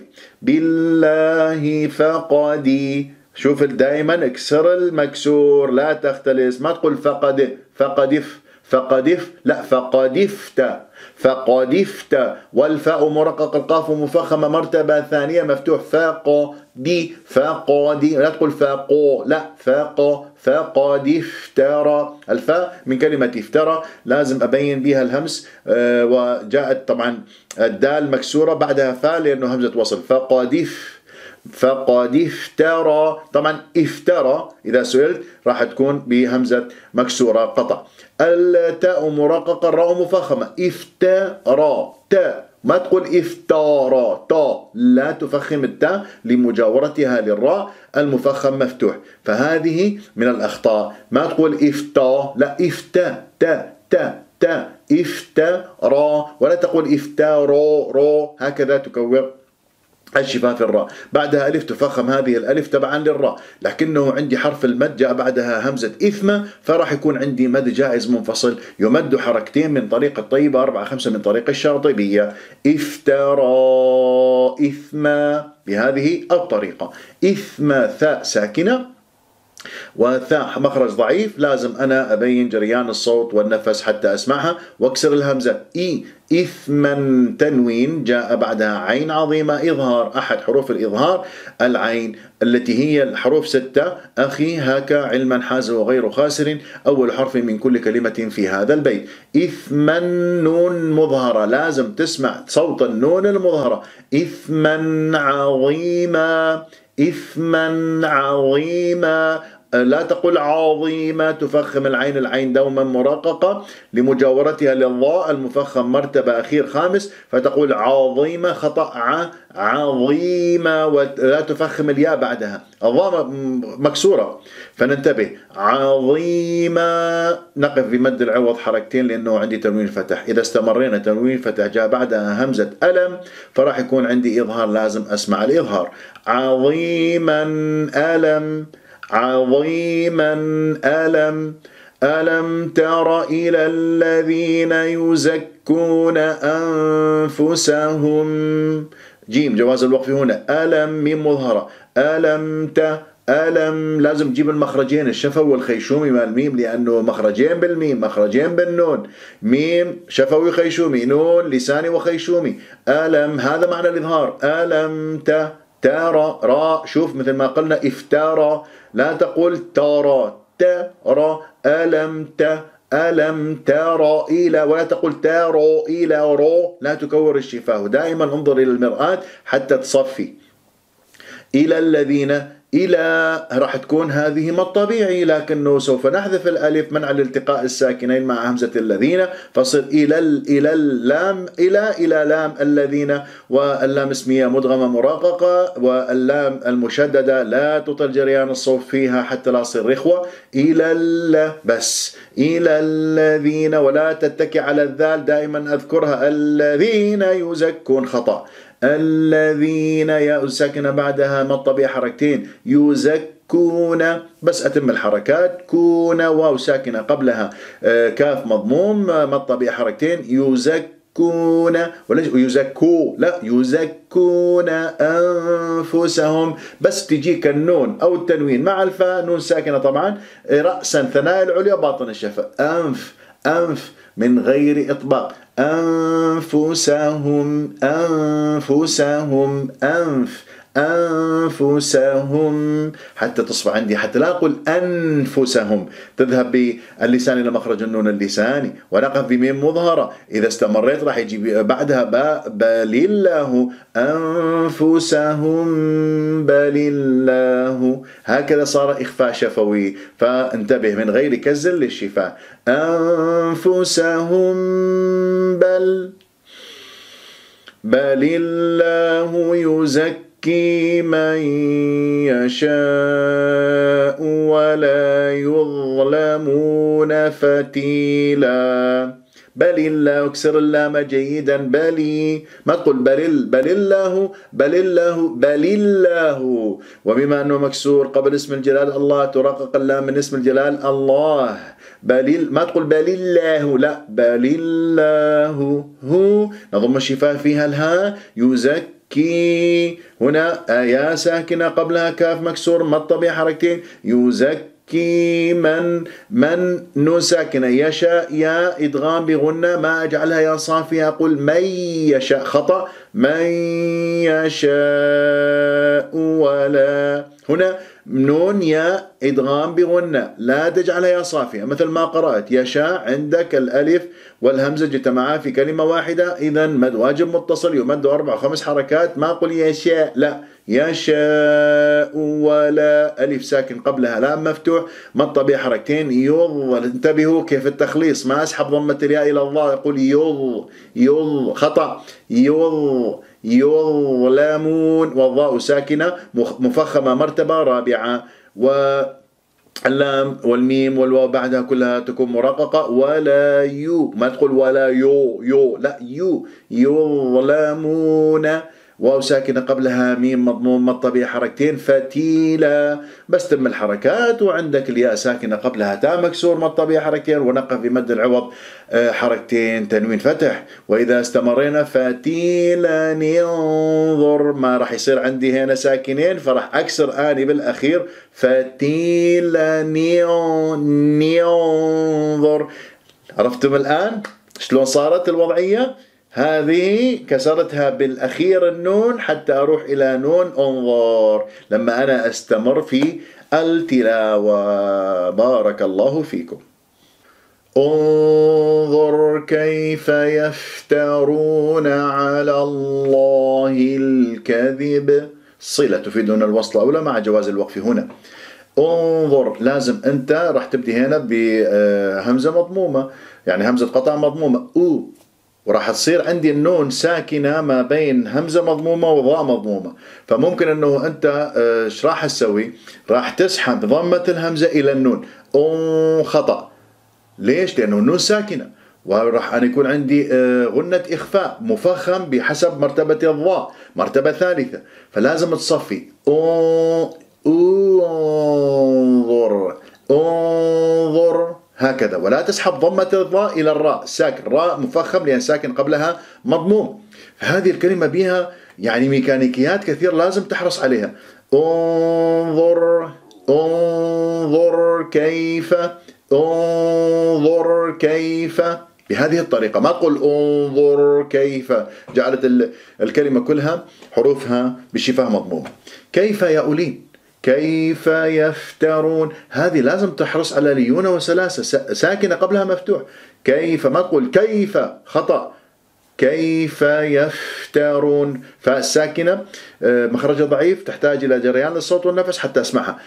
بالله فقدي، شوف دائما اكسر المكسور لا تختلس، ما تقول فقد فقدف فقدف، لا فقدفت فقدفت. والفاء مرقق، القاف مفخمة مرتبة ثانية مفتوح. فاق دي فقدي، لا تقول فاقو، لا فاق فقد افترى. الفاء من كلمة افترى لازم أبين بها الهمس، آه وجاءت طبعا الدال مكسورة بعدها فاء لأنه همزة وصل. فقدف فقد افترى، طبعا افترى إذا سئلت راح تكون بهمزة مكسورة قطع. التاء مرققة، الراء مفخمة. افترى تاء، ما تقول افتارى تا، لا تفخم التاء لمجاورتها للراء، المفخم مفتوح. فهذه من الأخطاء، ما تقول افتا، لا افتا تا تا تا افترى، ولا تقول افتارو رو، هكذا تكور الشفاه في الراء. بعدها ألف تفخم هذه الألف تبعا للراء، لكنه عندي حرف المد جاء بعدها همزة إثم، فراح يكون عندي مد جائز منفصل يمد حركتين من طريق الطيبة، أربعة خمسة من طريق الشاطبية. افترى إثما بهذه الطريقة. إثما ثاء ساكنة وثاء مخرج ضعيف، لازم أنا أبين جريان الصوت والنفس حتى أسمعها واكسر الهمزة. إي إثما تنوين جاء بعدها عين عظيمة إظهار، أحد حروف الإظهار العين التي هي الحروف ستة أخي هاك علما حاز وغير خاسر، أول حرف من كل كلمة في هذا البيت. إثما نون مظهرة، لازم تسمع صوت النون المظهرة. إثما عظيما إثما عظيما، لا تقول عظيمة تفخم العين، العين دوما مرققة لمجاورتها للضاء المفخم مرتبة أخير خامس، فتقول عظيمة خطأ عظيمة، ولا تفخم الياء بعدها، الضاء مكسورة فننتبه. عظيمة نقف بمد العوض حركتين لأنه عندي تنوين فتح، إذا استمرينا تنوين فتح جاء بعدها همزة ألم فراح يكون عندي إظهار، لازم أسمع الإظهار. عظيما ألم عظيما ألم ألم تر إلى الذين يزكون أنفسهم. جيم جواز الوقف هنا. ألم ميم مظهرة. ألم ت ألم لازم تجيب المخرجين الشفوي والخيشومي مع الميم، لأنه مخرجين بالميم مخرجين بالنون، ميم شفوي خيشومي، نون لساني وخيشومي. ألم هذا معنى الإظهار. ألم ت ترى راء، شوف مثل ما قلنا افترى، لا تقول ترى ترى. ألم ت ألم ترى إلى، ولا تقول ترى إلى رو، لا تكور الشفاه، دائما انظر إلى المرآة حتى تصفي. إلى الذين، إلى راح تكون هذه ما الطبيعي، لكنه سوف نحذف الألف منع الالتقاء الساكنين مع همزة الذين، فصل إلى إلى اللام إلى إلى لام الذين، واللام اسمية مدغمة مرققة، واللام المشددة لا تطل جريان الصوت فيها حتى لا تصير رخوة. إلى ال بس إلى الذين، ولا تتكي على الذال، دائما أذكرها. الذين يزكون خطأ. الذين ياء ساكنة بعدها ما الطبيعي حركتين يزكون، بس أتم الحركات. كون واو ساكنة قبلها كاف مضموم ما الطبيعي حركتين يزكون، وليش يزكوا لا يزكون أنفسهم، بس تجيك النون أو التنوين مع الفاء نون ساكنة طبعا رأسا ثناء العليا باطن الشفة أنف أنف من غير إطباق أنفسهم أنفسهم أنف أنفسهم حتى تصبح عندي حتى لا أقول أنفسهم تذهب باللسان إلى مخرج النون اللساني ونقف بميم مظهرة. إذا استمريت راح يجي بعدها باء بل الله أنفسهم بل الله، هكذا صار إخفاء شفوي، فانتبه من غير كزل للشفاء. أنفسهم بل بل الله يزكي من يشاء ولا يظلمون فتيلا. بل الله اكسر اللام جيدا بلي، ما تقول بل بل الله بل الله بل الله، وبما انه مكسور قبل اسم الجلال الله ترقق اللام من اسم الجلال الله. بل ما تقول بل الله لا بل الله، هو نضم الشفاه فيها الهاء يزكي، هنا يا ساكنة قبلها كاف مكسور ما الطبيعي حركتين يزكي من من نون ساكنة يشاء يا إدغام بغنة ما أجعلها يا صافية أقول من يشاء خطأ من يشاء ولا، هنا نون يا إدغام بغنة لا تجعلها يا صافية مثل ما قرأت يشاء عندك الألف والهمزة اجتمعا في كلمة واحدة، إذا مد واجب متصل يمد أربع وخمس حركات، ما أقول يشاء لا يشاء ولا ألف ساكن قبلها لام مفتوح ما الطبيعي حركتين يض. انتبهوا كيف التخليص ما أسحب ضمة الياء إلى الله يقول يض يض خطأ يض يظلمون، والضاء ساكنة مفخمة مرتبة رابعة، واللام والميم والواو بعدها كلها تكون مرققة ولا يو ما تقول ولا يو يو لا يو يظلمون، واو ساكنة قبلها ميم مضموم ما الطبيعي حركتين فتيلا، بس تم الحركات وعندك الياء ساكنة قبلها تاء مكسور ما الطبيعي حركتين ونقف بمد العوض حركتين تنوين فتح. وإذا استمرينا فتيلا ننظر ما راح يصير عندي هنا ساكنين فراح أكسر آني بالأخير فتيلا ننظر. عرفتم الآن شلون صارت الوضعية؟ هذه كسرتها بالأخير النون حتى أروح إلى نون انظر لما أنا أستمر في التلاوة. بارك الله فيكم. انظر كيف يفترون على الله الكذب، صلة تفيدون الوصل أولى مع جواز الوقف هنا. انظر لازم أنت راح تبدي هنا بهمزة مضمومة يعني همزة قطع مضمومة أو، وراح تصير عندي النون ساكنة ما بين همزة مضمومة وضاء مضمومة، فممكن انه انت ايش راح تسوي؟ راح تسحب ضمة الهمزة الى النون أو خطأ. ليش؟ لانه النون ساكنة وراح أن يكون عندي غنة إخفاء مفخم بحسب مرتبة الضاء مرتبة ثالثة، فلازم تصفي انظر انظر هكذا، ولا تسحب ضمة الضاء إلى الراء ساكن، راء مفخم لأن ساكن قبلها مضموم. فهذه الكلمة بها يعني ميكانيكيات كثير لازم تحرص عليها. انظر انظر كيف انظر كيف بهذه الطريقة، ما تقول انظر كيف، جعلت الكلمة كلها حروفها بشفاه مضمومة. كيف يا أولين كيف يفترون، هذه لازم تحرص على ليونة وسلاسة، ساكنة قبلها مفتوح. كيف ما تقول كيف خطأ، كيف يفترون فالساكنة مخرجها ضعيف تحتاج إلى جريان للصوت والنفس حتى أسمعها.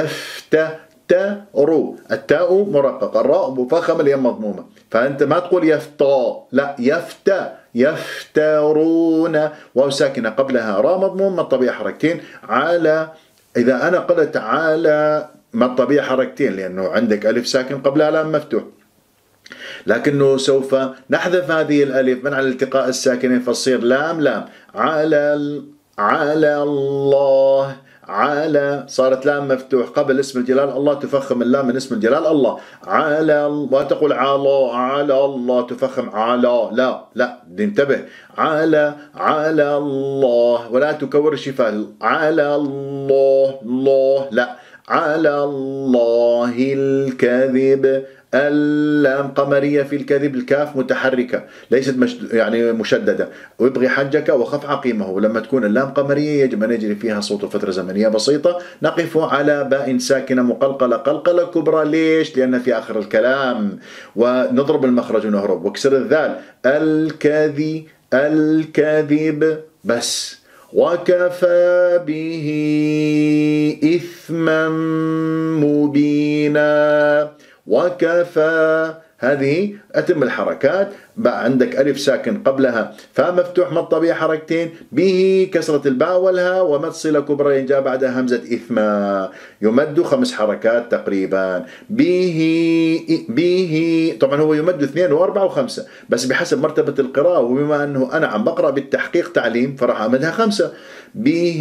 يفتروا التاء مرققة الراء مفخمة لأن مضمومة، فأنت ما تقول يفتا لا يفتا يفترون، واو ساكنة قبلها راء مضموم ما الطبيعي حركتين على، إذا أنا قلت على ما الطبيعي حركتين لأنه عندك ألف ساكن قبلها لام مفتوح، لكنه سوف نحذف هذه الألف منع الالتقاء الساكنين فتصير لام لام. على على الله، على صارت لام مفتوح قبل اسم الجلال الله، تفخم اللام من اسم الجلال الله. على، وتقول على على الله تفخم على، لا لا ننتبه. على على الله، ولا تكور الشفاه. على الله الله، لا. على الله الكذب، اللام قمرية في الكذب، الكاف متحركة ليست مش يعني مشددة. وابغي حجك وخف عقيمه، ولما تكون اللام قمرية يجب أن يجري فيها صوت فترة زمنية بسيطة. نقف على باء ساكنة مقلقلة قلقلة كبرى. ليش؟ لأن في آخر الكلام، ونضرب المخرج ونهرب. واكسر الذال. الكذي الكذب بس. وكفى به إثما مبينا. وكفى، هذه أتم الحركات. بقى عندك ألف ساكن قبلها فاء مفتوح مد طبيعي حركتين، به كسرة الباء والهاء ومد صلة كبرى ينجا بعدها همزة إثما، يمد خمس حركات تقريبا. به به طبعا هو يمد اثنين وأربعة وخمسة بس بحسب مرتبة القراءة، وبما أنه أنا عم بقرأ بالتحقيق تعليم فراح أمدها خمسة. به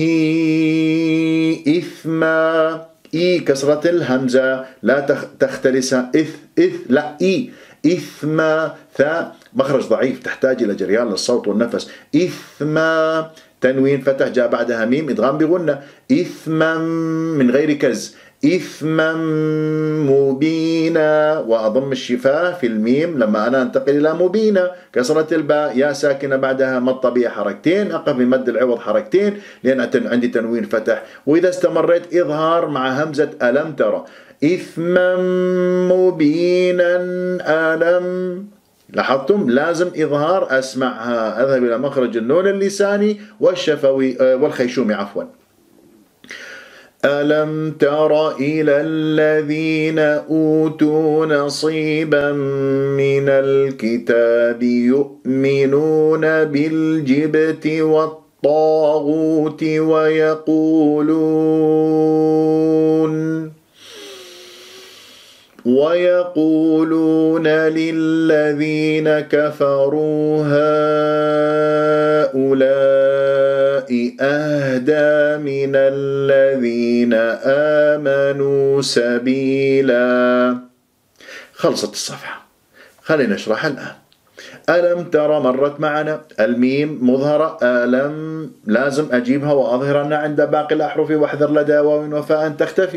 إثما، إي كسرة الهمزة لا تختلسها. إث إث لا إي. إثما ثاء مخرج ضعيف تحتاج إلى جريان للصوت والنفس. إثما تنوين فتح جاء بعدها ميم إدغام بغنة. إثما من غير كز. إثما مبينا، وأضم الشفاه في الميم لما أنا أنتقل إلى مبينا. كسرة الباء يا ساكنة بعدها مد طبيعي حركتين، أقف بمد العوض حركتين لأن عندي تنوين فتح. وإذا استمريت إظهار مع همزة ألم ترى. إثما مبينا ألم، لاحظتم لازم إظهار أسمعها. أذهب إلى مخرج النون اللساني والشفوي والخيشومي عفوا. ألم تر إلى الذين أوتوا نصيبا من الكتاب يؤمنون بالجبت والطاغوت ويقولون ويقولون للذين كفروا هؤلاء أهدى من الذين آمنوا سبيلا. خلصت الصفحة، خلينا نشرح الآن. ألم ترى مرت معنا، الميم مظهرة، ألم لازم أجيبها وأظهرنا عند باقي الأحرف، واحذر لدى واو وفاء تختفي.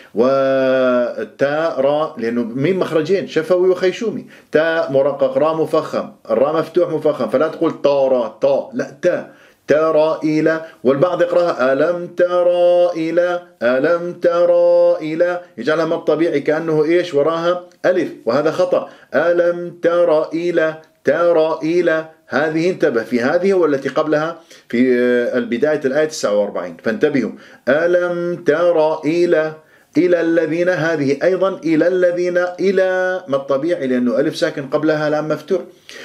والتاء راء لأنه ميم مخرجين شفوي وخيشومي. تاء مرقق راء مفخم، الراء مفتوح مفخم، فلا تقول طارا طا، لا تاء. ترى إلى، والبعض يقراها ألم ترى إلى، ألم ترى إلى، يجعلها مد طبيعي كأنه إيش وراها ألف، وهذا خطأ. ألم ترى إلى، ترى إلى، هذه انتبه في هذه والتي قبلها في البداية الآية تسعة وأربعين، فانتبهوا. ألم ترى إلى، إلى الذين، هذه أيضا إلى الذين، إلى ما الطبيعي لأنه ألف ساكن قبلها لام مفتوح.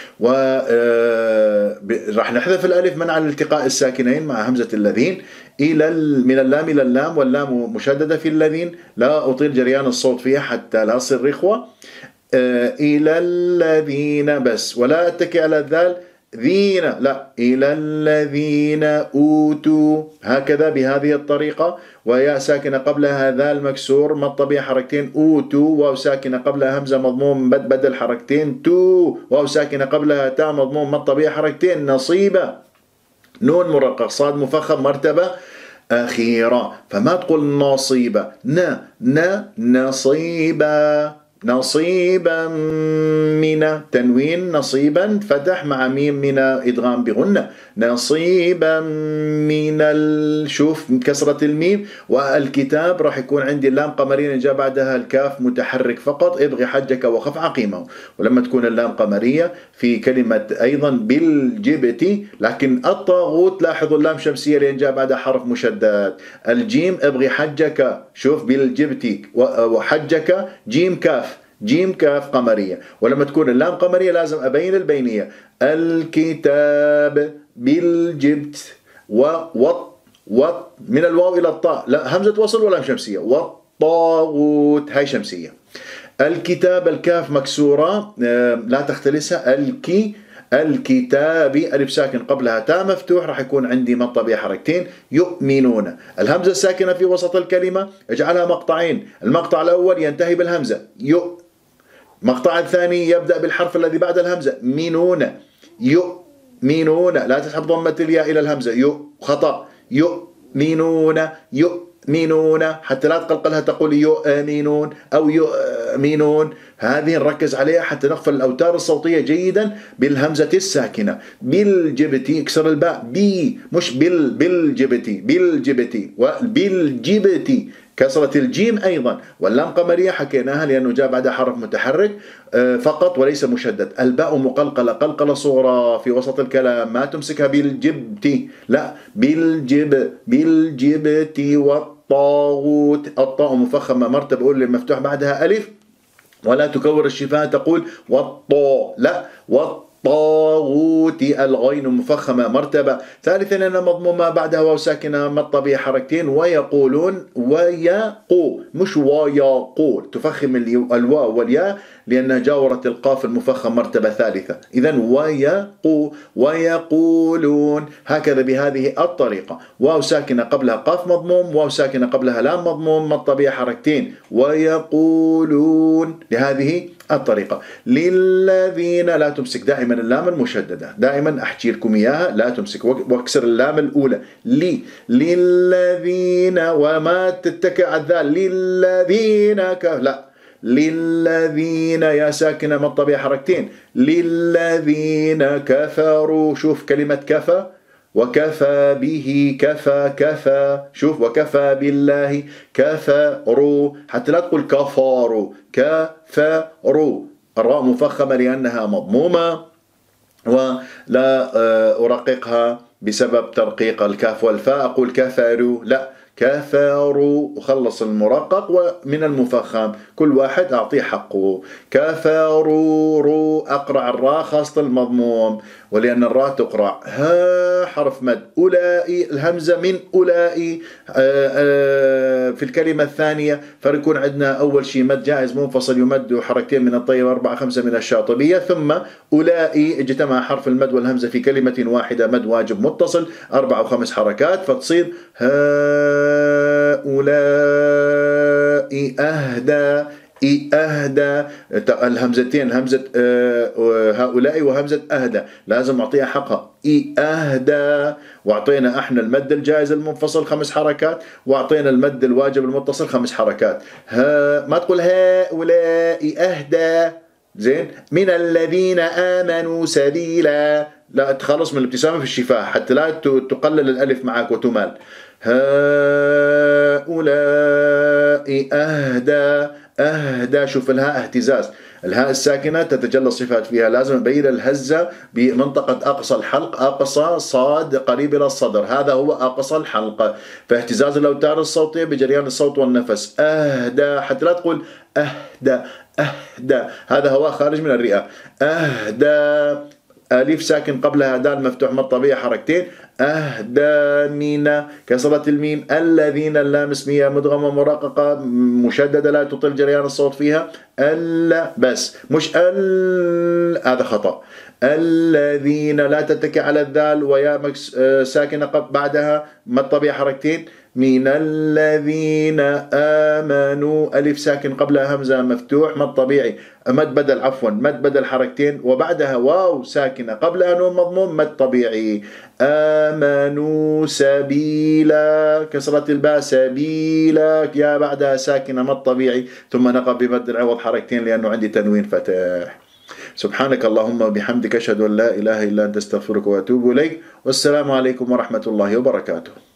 وراح نحذف الألف منع الالتقاء الساكنين مع همزة الذين. إلى من اللام إلى اللام، واللام مشددة في الذين، لا أطيل جريان الصوت فيها حتى لا أصير رخوة. إلى الذين بس، ولا أتكي على الذال ذين، لا، إلى الذين أوتوا، هكذا بهذه الطريقة. ويا ساكنة قبلها ذال مكسور مد طبيعي حركتين، أوتوا، واو ساكنة قبلها همزة مضموم بد بدل حركتين، تو، واو ساكنة قبلها تاء مضموم مد طبيعي حركتين، نصيبة، نون مرقق صاد مفخم مرتبة أخيرة، فما تقول نصيبة، ن ن نصيبة، نصيبا من، تنوين نصيبا فتح مع ميم من إدغام بغنة، نصيبا من ال، شوف كسرة الميم. والكتاب راح يكون عندي اللام قمرية جاء بعدها الكاف متحرك فقط، ابغي حجك وخف عقيمه. ولما تكون اللام قمرية في كلمة أيضا بالجبت، لكن الطاغوت لاحظوا اللام شمسية لأن جاء بعدها حرف مشدد. الجيم ابغي حجك، شوف بالجبت وحجك جيم كاف، جيم كاف قمرية. ولما تكون اللام قمرية لازم أبين البينية، الكتاب بالجبت، و وط وط من الواو إلى الطاء، لا همزة وصل ولا شمسية، والطاغوت هاي شمسية. الكتاب الكاف مكسورة لا تختلسها. الكي الكتاب ألف ساكن قبلها تاء مفتوح، راح يكون عندي مد طبيعي حركتين. يؤمنون الهمزة الساكنة في وسط الكلمة اجعلها مقطعين، المقطع الأول ينتهي بالهمزة يؤ، المقطع الثاني يبدأ بالحرف الذي بعد الهمزة مينون. يؤمنون لا تسحب ضمة الياء إلى الهمزة. يؤ خطأ. يؤمنون يؤمنون حتى لا تقلقلها تقول يؤمنون أو يؤمنون، هذه نركز عليها حتى نغفل الأوتار الصوتية جيدا بالهمزة الساكنة. بالجبتي اكسر الباء بي مش بال بالجبتي بالجبتي وبالجبتي كسرة الجيم أيضا. واللام قمرية حكيناها لأنه جاء بعدها حرف متحرك فقط وليس مشدد. الباء مقلقلة قلقلة صغرى في وسط الكلام، ما تمسكها بالجبتي، لا بالجب بالجبتي. والطاغوت الطاء مفخمة مرتبة أولى مفتوح بعدها ألف، ولا تكور الشفاه تقول والطاء، لا والطاغوت. الغين مفخمة مرتبة ثالثا أنا مضمومة بعدها واو ساكنة مد طبيعي حركتين. ويقولون ويقو مش ويقول، تفخم الواو والياء لأنها جاورت القاف المفخم مرتبة ثالثة. إذن ويقو ويقولون هكذا بهذه الطريقة. واو ساكنة قبلها قاف مضموم، واو ساكنة قبلها لام مضموم مد طبيعي حركتين. ويقولون بهذه الطريقة. للذين لا تمسك دائما اللام المشددة، دائما أحكي لكم إياها لا تمسك واكسر اللام الأولى. لي للذين وما تتكئ على الذال للذين ك لا للذين يا ساكنة مد طبيعي حركتين. للذين كفروا شوف كلمة كفى وكفى به كفى كفى شوف وكفى بالله كفروا حتى لا تقول كفاروا كفروا. الراء مفخمة لأنها مضمومة ولا أرققها بسبب ترقيق الكاف والفاء أقول كفروا، لا كفروا وخلص المرقق ومن المفخم كل واحد أعطيه حقه. كفروا رو أقرع الراء خاصة المضموم ولأن الراء تقرع. ها حرف مد. أولئي الهمزة من أولئي في الكلمة الثانية فيكون عندنا أول شيء مد جائز منفصل يمد حركتين من الطيب أربعة خمسة من الشاطبية، ثم أولئي اجتمع حرف المد والهمزة في كلمة واحدة مد واجب متصل أربع وخمس حركات فتصير هؤلاء أهدى أهدى. الهمزتين همزة هؤلاء وهمزة أهدى لازم أعطيها حقها. أهدى وأعطينا احنا المد الجائز المنفصل خمس حركات وأعطينا المد الواجب المتصل خمس حركات. ها ما تقول هؤلاء أهدى زين من الذين آمنوا سبيلا، لا تخلص من الابتسامة في الشفاه حتى لا تقلل الألف معك وتمال. هؤلاء أهدى أهدى شوف الهاء اهتزاز، الهاء الساكنة تتجلى الصفات فيها لازم نبين الهزة بمنطقة أقصى الحلق، أقصى صاد قريب إلى الصدر هذا هو أقصى الحلق، فاهتزاز الأوتار الصوتية بجريان الصوت والنفس. أهدى حتى لا تقول أهدى أهدى هذا هو خارج من الرئة. أهدى ألف ساكن قبلها دال مفتوح مد طبيعي حركتين. أهدى من كسرة الميم. الذين اللام اسمية مدغمة مرققة مشددة لا تطل جريان الصوت فيها. ألا بس مش ال هذا خطأ. الذين لا تتكي على الذال ويا ساكنة بعدها مد طبيعي حركتين. من الذين آمنوا ألف ساكن قبلها همزة مفتوح مد طبيعي مد بدل عفوا مد بدل حركتين وبعدها واو ساكنة قبلها نون مضموم مد طبيعي. آمنوا سبيلا كسرة الباء سبيلا يا بعدها ساكنة مد طبيعي ثم نقف بمد العوض حركتين لأنه عندي تنوين فتح. سبحانك اللهم وبحمدك أشهد أن لا إله إلا أنت استغفرك وأتوب إليك والسلام عليكم ورحمة الله وبركاته.